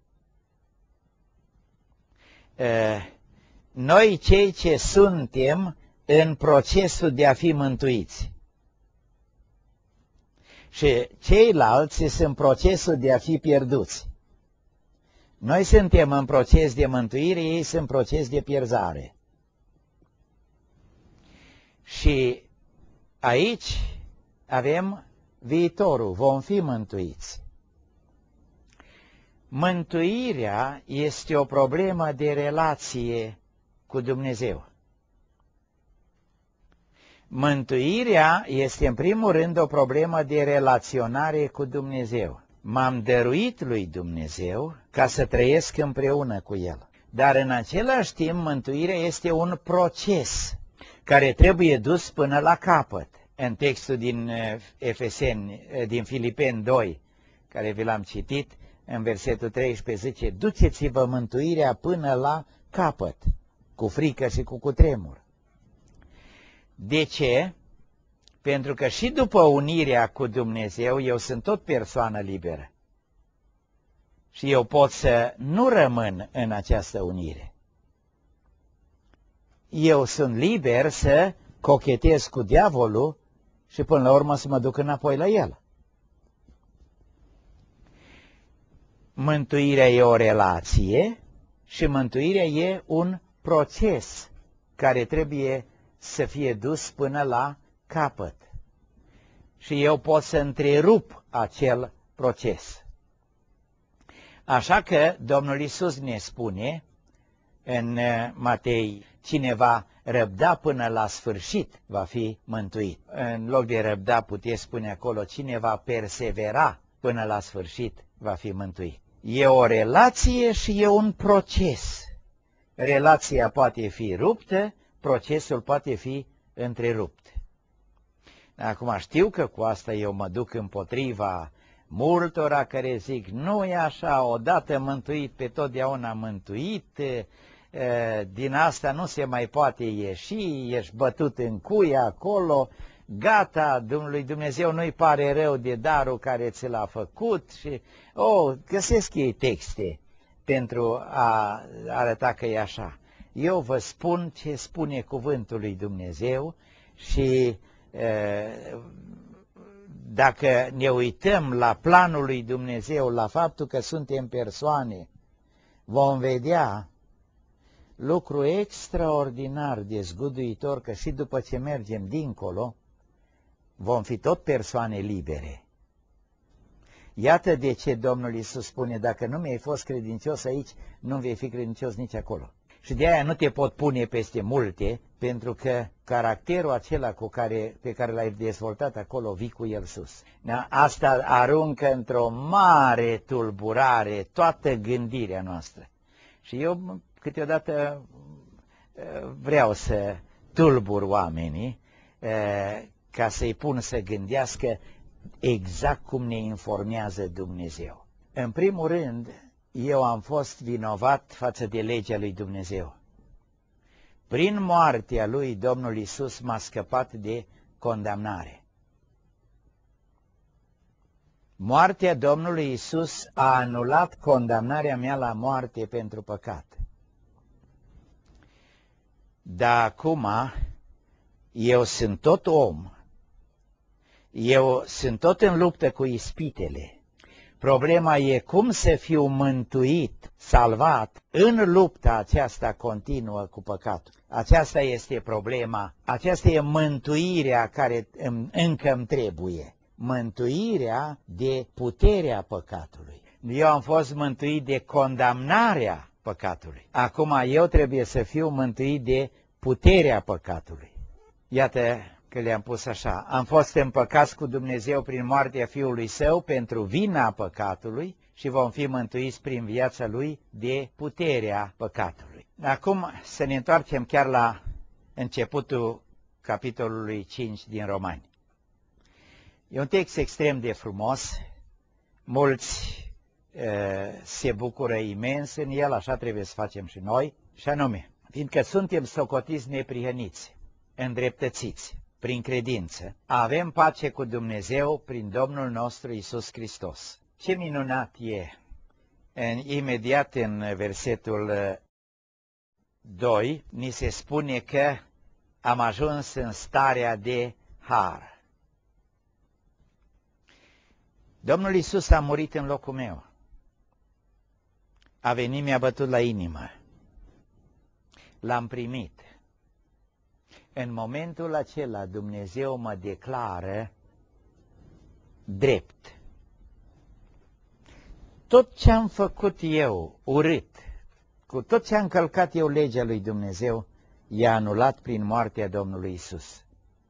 Uh, noi cei ce suntem în procesul de a fi mântuiți. Și ceilalți sunt în procesul de a fi pierduți. Noi suntem în proces de mântuire, ei sunt în proces de pierzare. Și aici avem viitorul, vom fi mântuiți. Mântuirea este o problemă de relație cu Dumnezeu. Mântuirea este în primul rând o problemă de relaționare cu Dumnezeu. M-am dăruit lui Dumnezeu ca să trăiesc împreună cu El. Dar în același timp mântuirea este un proces care trebuie dus până la capăt. În textul din Efeseni, din Filipeni doi, care vi l-am citit, în versetul treisprezece, zice, duceți-vă mântuirea până la capăt, cu frică și cu cutremur. De ce? Pentru că și după unirea cu Dumnezeu, eu sunt tot persoană liberă. Și eu pot să nu rămân în această unire. Eu sunt liber să cochetez cu diavolul și până la urmă să mă duc înapoi la el. Mântuirea e o relație și mântuirea e un proces care trebuie să fie dus până la capăt. Și eu pot să întrerup acel proces. Așa că Domnul Iisus ne spune în Matei, cine va răbda până la sfârșit va fi mântuit. În loc de răbda puteți spune acolo, cine va persevera până la sfârșit va fi mântuit. E o relație și e un proces. Relația poate fi ruptă, procesul poate fi întrerupt. Acum știu că cu asta eu mă duc împotriva multora care zic, nu e așa, odată mântuit, pe totdeauna mântuit, din asta nu se mai poate ieși, ești bătut în cui acolo, gata, lui Dumnezeu nu-i pare rău de darul care ți l-a făcut și, oh, găsesc ei texte pentru a arăta că e așa. Eu vă spun ce spune cuvântul lui Dumnezeu și dacă ne uităm la planul lui Dumnezeu, la faptul că suntem persoane, vom vedea lucru extraordinar de zguduitor, că și după ce mergem dincolo, vom fi tot persoane libere. Iată de ce Domnul Iisus spune, dacă nu mi-ai fost credincios aici, nu vei fi credincios nici acolo. Și de aia nu te pot pune peste multe, pentru că caracterul acela cu care, pe care l-ai dezvoltat acolo, vii cu el sus. Asta aruncă într-o mare tulburare toată gândirea noastră. Și eu câteodată vreau să tulbur oamenii ca să-i pun să gândească exact cum ne informează Dumnezeu. În primul rând, eu am fost vinovat față de legea lui Dumnezeu. Prin moartea lui, Domnul Iisus m-a scăpat de condamnare. Moartea Domnului Iisus a anulat condamnarea mea la moarte pentru păcat. Dar acum eu sunt tot om, eu sunt tot în luptă cu ispitele. Problema e cum să fiu mântuit, salvat, în lupta aceasta continuă cu păcatul. Aceasta este problema, aceasta e mântuirea care încă îmi trebuie. Mântuirea de puterea păcatului. Eu am fost mântuit de condamnarea păcatului. Acum eu trebuie să fiu mântuit de puterea păcatului. Iată că le-am pus așa, am fost împăcați cu Dumnezeu prin moartea Fiului Său pentru vina păcatului și vom fi mântuiți prin viața Lui de puterea păcatului. Acum să ne întoarcem chiar la începutul capitolului cinci din Romani. E un text extrem de frumos, mulți uh, se bucură imens în el, așa trebuie să facem și noi, și anume, fiindcă suntem socotiți neprihăniți, îndreptățiți, prin credință, avem pace cu Dumnezeu prin Domnul nostru Iisus Hristos. Ce minunat e! În, imediat în versetul doi, ni se spune că am ajuns în starea de har. Domnul Iisus a murit în locul meu. A venit, mi-a bătut la inimă. L-am primit. În momentul acela Dumnezeu mă declară drept. Tot ce am făcut eu urât, cu tot ce am călcat eu legea lui Dumnezeu, i-a anulat prin moartea Domnului Iisus.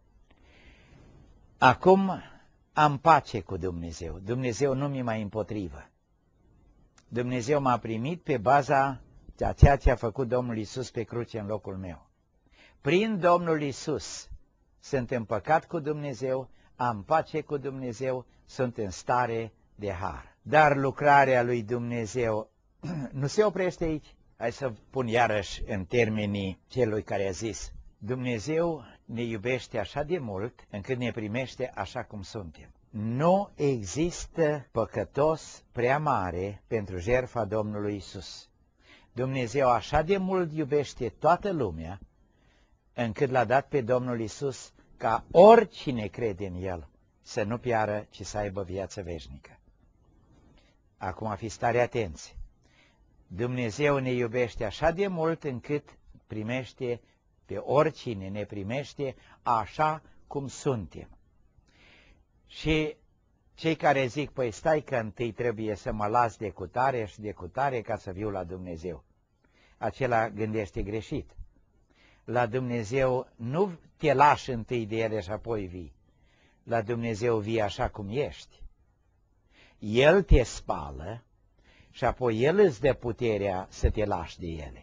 Acum am pace cu Dumnezeu. Dumnezeu nu mi mai împotrivă. Dumnezeu m-a primit pe baza a ceea ce a făcut Domnul Iisus pe cruce în locul meu. Prin Domnul Iisus sunt împăcat cu Dumnezeu, am pace cu Dumnezeu, sunt în stare de har. Dar lucrarea lui Dumnezeu nu se oprește aici. Hai să pun iarăși în termenii celui care a zis: Dumnezeu ne iubește așa de mult încât ne primește așa cum suntem. Nu există păcătos prea mare pentru jertfa Domnului Iisus. Dumnezeu așa de mult iubește toată lumea, încât l-a dat pe Domnul Iisus ca oricine crede în El să nu piară, ci să aibă viață veșnică. Acum fiți tare atenți. Dumnezeu ne iubește așa de mult încât primește pe oricine, ne primește așa cum suntem. Și cei care zic, păi stai că întâi trebuie să mă las de cutare și de cutare ca să viu la Dumnezeu. Acela gândește greșit. La Dumnezeu nu te lași întâi de El și apoi vii. La Dumnezeu vii așa cum ești. El te spală și apoi El îți dă puterea să te lași de ele.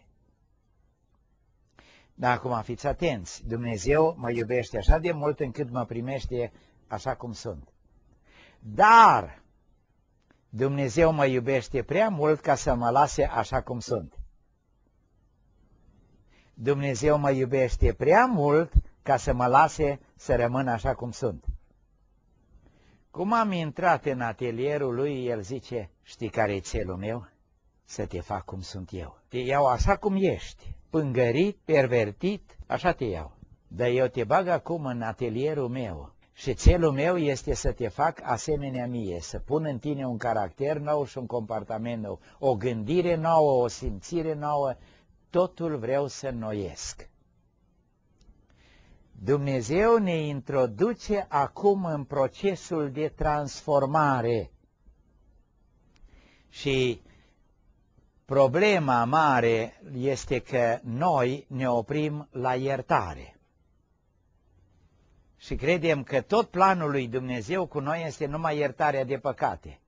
Dar acum fiți atenți, Dumnezeu mă iubește așa de mult încât mă primește așa cum sunt. Dar Dumnezeu mă iubește prea mult ca să mă lase așa cum sunt. Dumnezeu mă iubește prea mult ca să mă lase să rămân așa cum sunt. Cum am intrat în atelierul lui, el zice, știi care-i țelul meu? Să te fac cum sunt eu. Te iau așa cum ești, pângărit, pervertit, așa te iau. Dar eu te bag acum în atelierul meu și țelul meu este să te fac asemenea mie, să pun în tine un caracter nou și un comportament nou, o gândire nouă, o simțire nouă, totul vreau să înnoiesc. Dumnezeu ne introduce acum în procesul de transformare și problema mare este că noi ne oprim la iertare și credem că tot planul lui Dumnezeu cu noi este numai iertarea de păcate.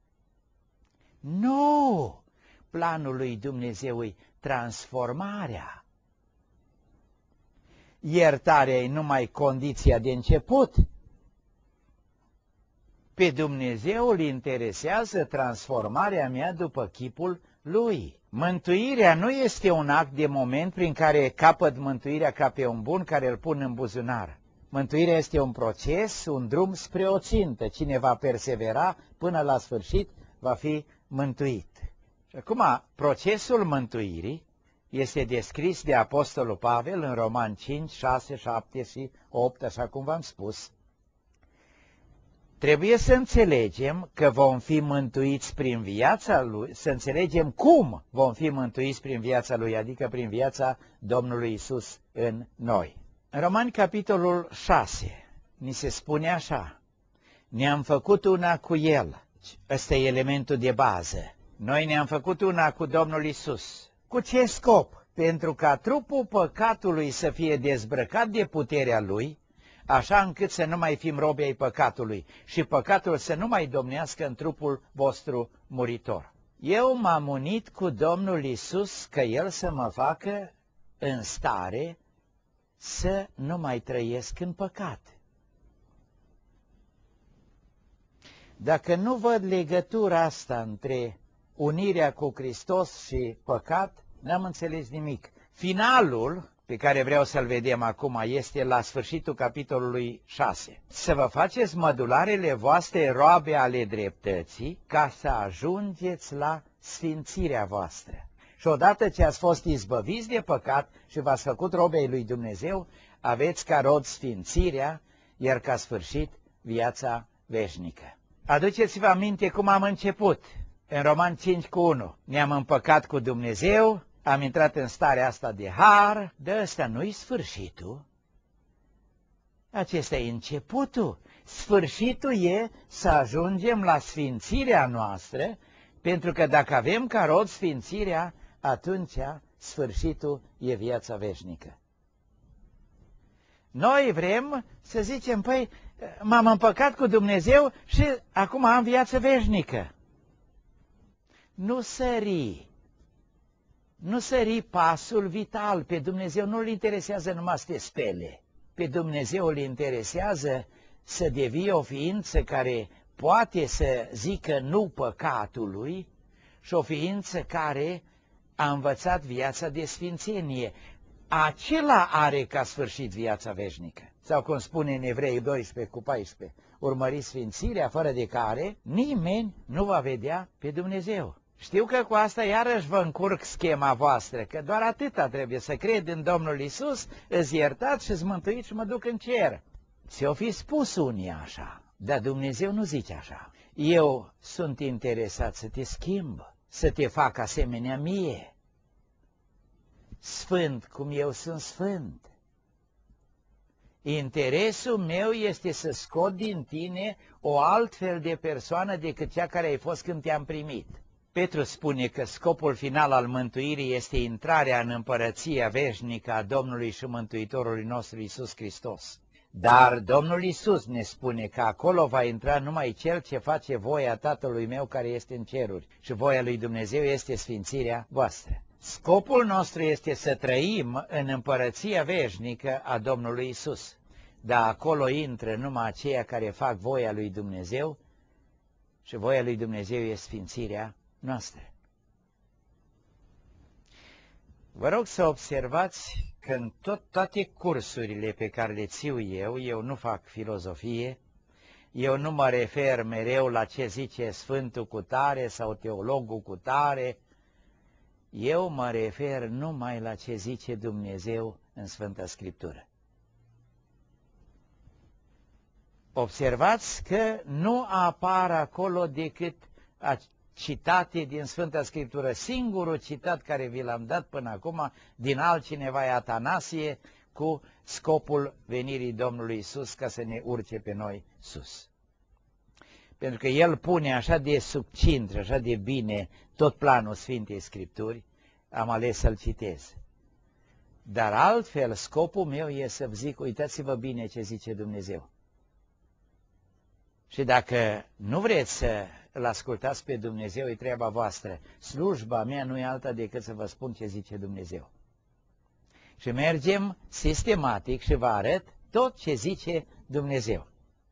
Nu! Planul lui Dumnezeu e transformarea. Iertarea e numai condiția de început. Pe Dumnezeu îl interesează transformarea mea după chipul Lui. Mântuirea nu este un act de moment prin care capăt mântuirea ca pe un bun care îl pun în buzunar. Mântuirea este un proces, un drum spre o țintă. Cine va persevera până la sfârșit va fi mântuit. Și acum, procesul mântuirii este descris de Apostolul Pavel în Romani cinci, șase, șapte și opt, așa cum v-am spus. Trebuie să înțelegem că vom fi mântuiți prin viața Lui, să înțelegem cum vom fi mântuiți prin viața Lui, adică prin viața Domnului Isus în noi. În Romani, capitolul șase, ni se spune așa, ne-am făcut una cu El, ăsta e elementul de bază, noi ne-am făcut una cu Domnul Isus. Cu ce scop? Pentru ca trupul păcatului să fie dezbrăcat de puterea Lui, așa încât să nu mai fim robi ai păcatului și păcatul să nu mai domnească în trupul vostru muritor. Eu m-am unit cu Domnul Isus că El să mă facă în stare să nu mai trăiesc în păcat. Dacă nu văd legătura asta între unirea cu Hristos și păcat, n-am înțeles nimic. Finalul pe care vreau să-l vedem acum este la sfârșitul capitolului șase. Să vă faceți mădularele voastre roabe ale dreptății ca să ajungeți la sfințirea voastră. Și odată ce ați fost izbăviți de păcat și v-ați făcut robei lui Dumnezeu, aveți ca rod sfințirea, iar ca sfârșit viața veșnică. Aduceți-vă aminte cum am început. În Romani cinci cu unu, ne-am împăcat cu Dumnezeu, am intrat în starea asta de har, dar ăsta nu-i sfârșitul. Acesta e începutul. Sfârșitul e să ajungem la sfințirea noastră, pentru că dacă avem ca rod sfințirea, atunci sfârșitul e viața veșnică. Noi vrem să zicem, păi, m-am împăcat cu Dumnezeu și acum am viață veșnică. Nu sări, nu sări pasul vital. Pe Dumnezeu nu-L interesează numai să te spele. Pe Dumnezeu îl interesează să devii o ființă care poate să zică nu păcatului și o ființă care a învățat viața de sfințenie. Acela are ca sfârșit viața veșnică. Sau cum spune în Evrei doisprezece cu paisprezece, urmăriți sfințirea fără de care nimeni nu va vedea pe Dumnezeu. Știu că cu asta iarăși vă încurc schema voastră, că doar atâta trebuie să cred în Domnul Isus, îți iertați și îți mântuiți și mă duc în cer. Ți-o fi spus unii așa, dar Dumnezeu nu zice așa. Eu sunt interesat să te schimb, să te fac asemenea mie, sfânt cum eu sunt sfânt. Interesul meu este să scot din tine o altfel de persoană decât cea care ai fost când te-am primit. Petru spune că scopul final al mântuirii este intrarea în împărăția veșnică a Domnului și Mântuitorului nostru Iisus Hristos. Dar Domnul Iisus ne spune că acolo va intra numai Cel ce face voia Tatălui meu care este în ceruri și voia lui Dumnezeu este sfințirea voastră. Scopul nostru este să trăim în împărăția veșnică a Domnului Iisus, dar acolo intră numai aceia care fac voia lui Dumnezeu și voia lui Dumnezeu este sfințirea noastră. Vă rog să observați că în tot, toate cursurile pe care le țiu eu, eu nu fac filozofie, eu nu mă refer mereu la ce zice Sfântul cutare sau teologul cutare, eu mă refer numai la ce zice Dumnezeu în Sfânta Scriptură. Observați că nu apar acolo decât citate din Sfânta Scriptură. Singurul citat care vi l-am dat până acum din altcineva e Atanasie cu scopul venirii Domnului Iisus ca să ne urce pe noi sus. Pentru că el pune așa de succint, așa de bine tot planul Sfintei Scripturi, am ales să-l citez. Dar altfel scopul meu e să vă zic, uitați-vă bine ce zice Dumnezeu. Și dacă nu vreți să îl ascultați pe Dumnezeu, e treaba voastră. Slujba mea nu e alta decât să vă spun ce zice Dumnezeu. Și mergem sistematic și vă arăt tot ce zice Dumnezeu.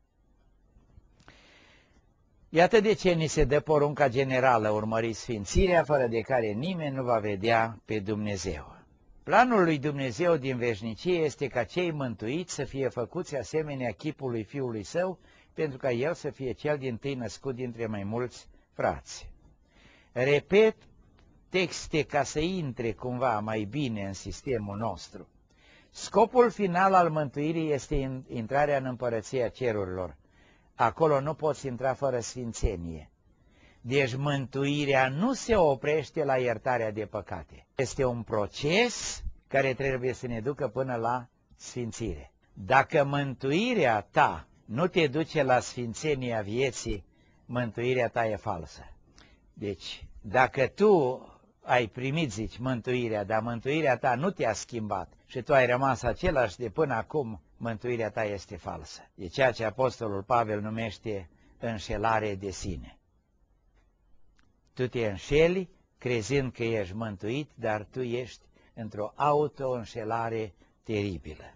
Iată de ce ni se dă porunca generală, urmăriți sfințirea, fără de care nimeni nu va vedea pe Dumnezeu. Planul lui Dumnezeu din veșnicie este ca cei mântuiți să fie făcuți asemenea chipului Fiului Său, pentru ca El să fie cel dintâi născut dintre mai mulți frați. Repet texte ca să intre cumva mai bine în sistemul nostru. Scopul final al mântuirii este intrarea în împărăția cerurilor. Acolo nu poți intra fără sfințenie. Deci mântuirea nu se oprește la iertarea de păcate. Este un proces care trebuie să ne ducă până la sfințire. Dacă mântuirea ta nu te duce la sfințenia vieții, mântuirea ta e falsă. Deci, dacă tu ai primit, zici, mântuirea, dar mântuirea ta nu te-a schimbat și tu ai rămas același de până acum, mântuirea ta este falsă. E ceea ce Apostolul Pavel numește înșelare de sine. Tu te înșeli crezând că ești mântuit, dar tu ești într-o auto-înșelare teribilă.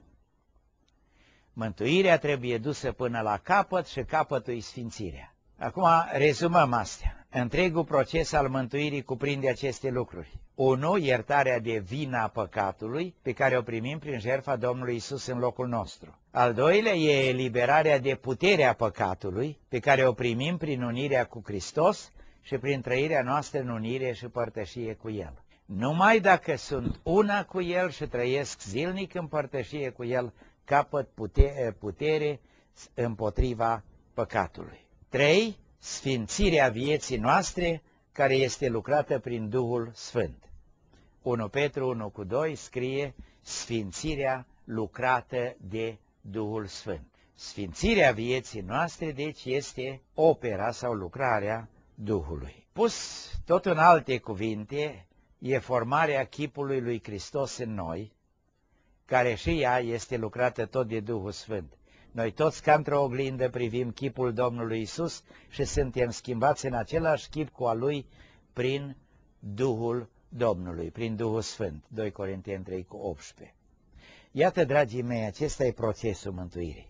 Mântuirea trebuie dusă până la capăt și capătul e sfințirea. Acum rezumăm astea. Întregul proces al mântuirii cuprinde aceste lucruri. unu. Iertarea de vina păcatului, pe care o primim prin jertfa Domnului Iisus în locul nostru. Al doilea e eliberarea de puterea păcatului, pe care o primim prin unirea cu Hristos și prin trăirea noastră în unire și părtășie cu El. Numai dacă sunt una cu El și trăiesc zilnic în părtășie cu El, capăt putere, putere împotriva păcatului. trei. Sfințirea vieții noastre, care este lucrată prin Duhul Sfânt. unu Petru unu cu doi scrie sfințirea lucrată de Duhul Sfânt. Sfințirea vieții noastre, deci, este opera sau lucrarea Duhului. Pus tot în alte cuvinte, e formarea chipului lui Hristos în noi, care și ea este lucrată tot de Duhul Sfânt. Noi toți, ca într-o oglindă, privim chipul Domnului Iisus și suntem schimbați în același chip cu al Lui prin Duhul Domnului, prin Duhul Sfânt. doi Corinteni trei cu optsprezece. Iată, dragii mei, acesta e procesul mântuirii.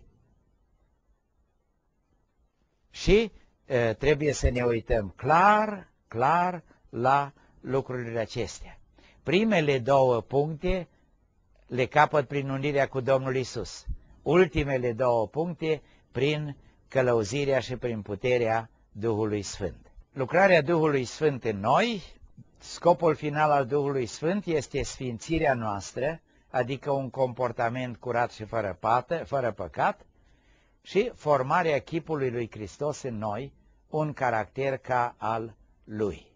Și e, trebuie să ne uităm clar, clar la lucrurile acestea. Primele două puncte le capăt prin unirea cu Domnul Iisus. Ultimele două puncte prin călăuzirea și prin puterea Duhului Sfânt. Lucrarea Duhului Sfânt în noi, scopul final al Duhului Sfânt este sfințirea noastră, adică un comportament curat și fără pată, fără păcat, și formarea chipului lui Hristos în noi, un caracter ca al Lui.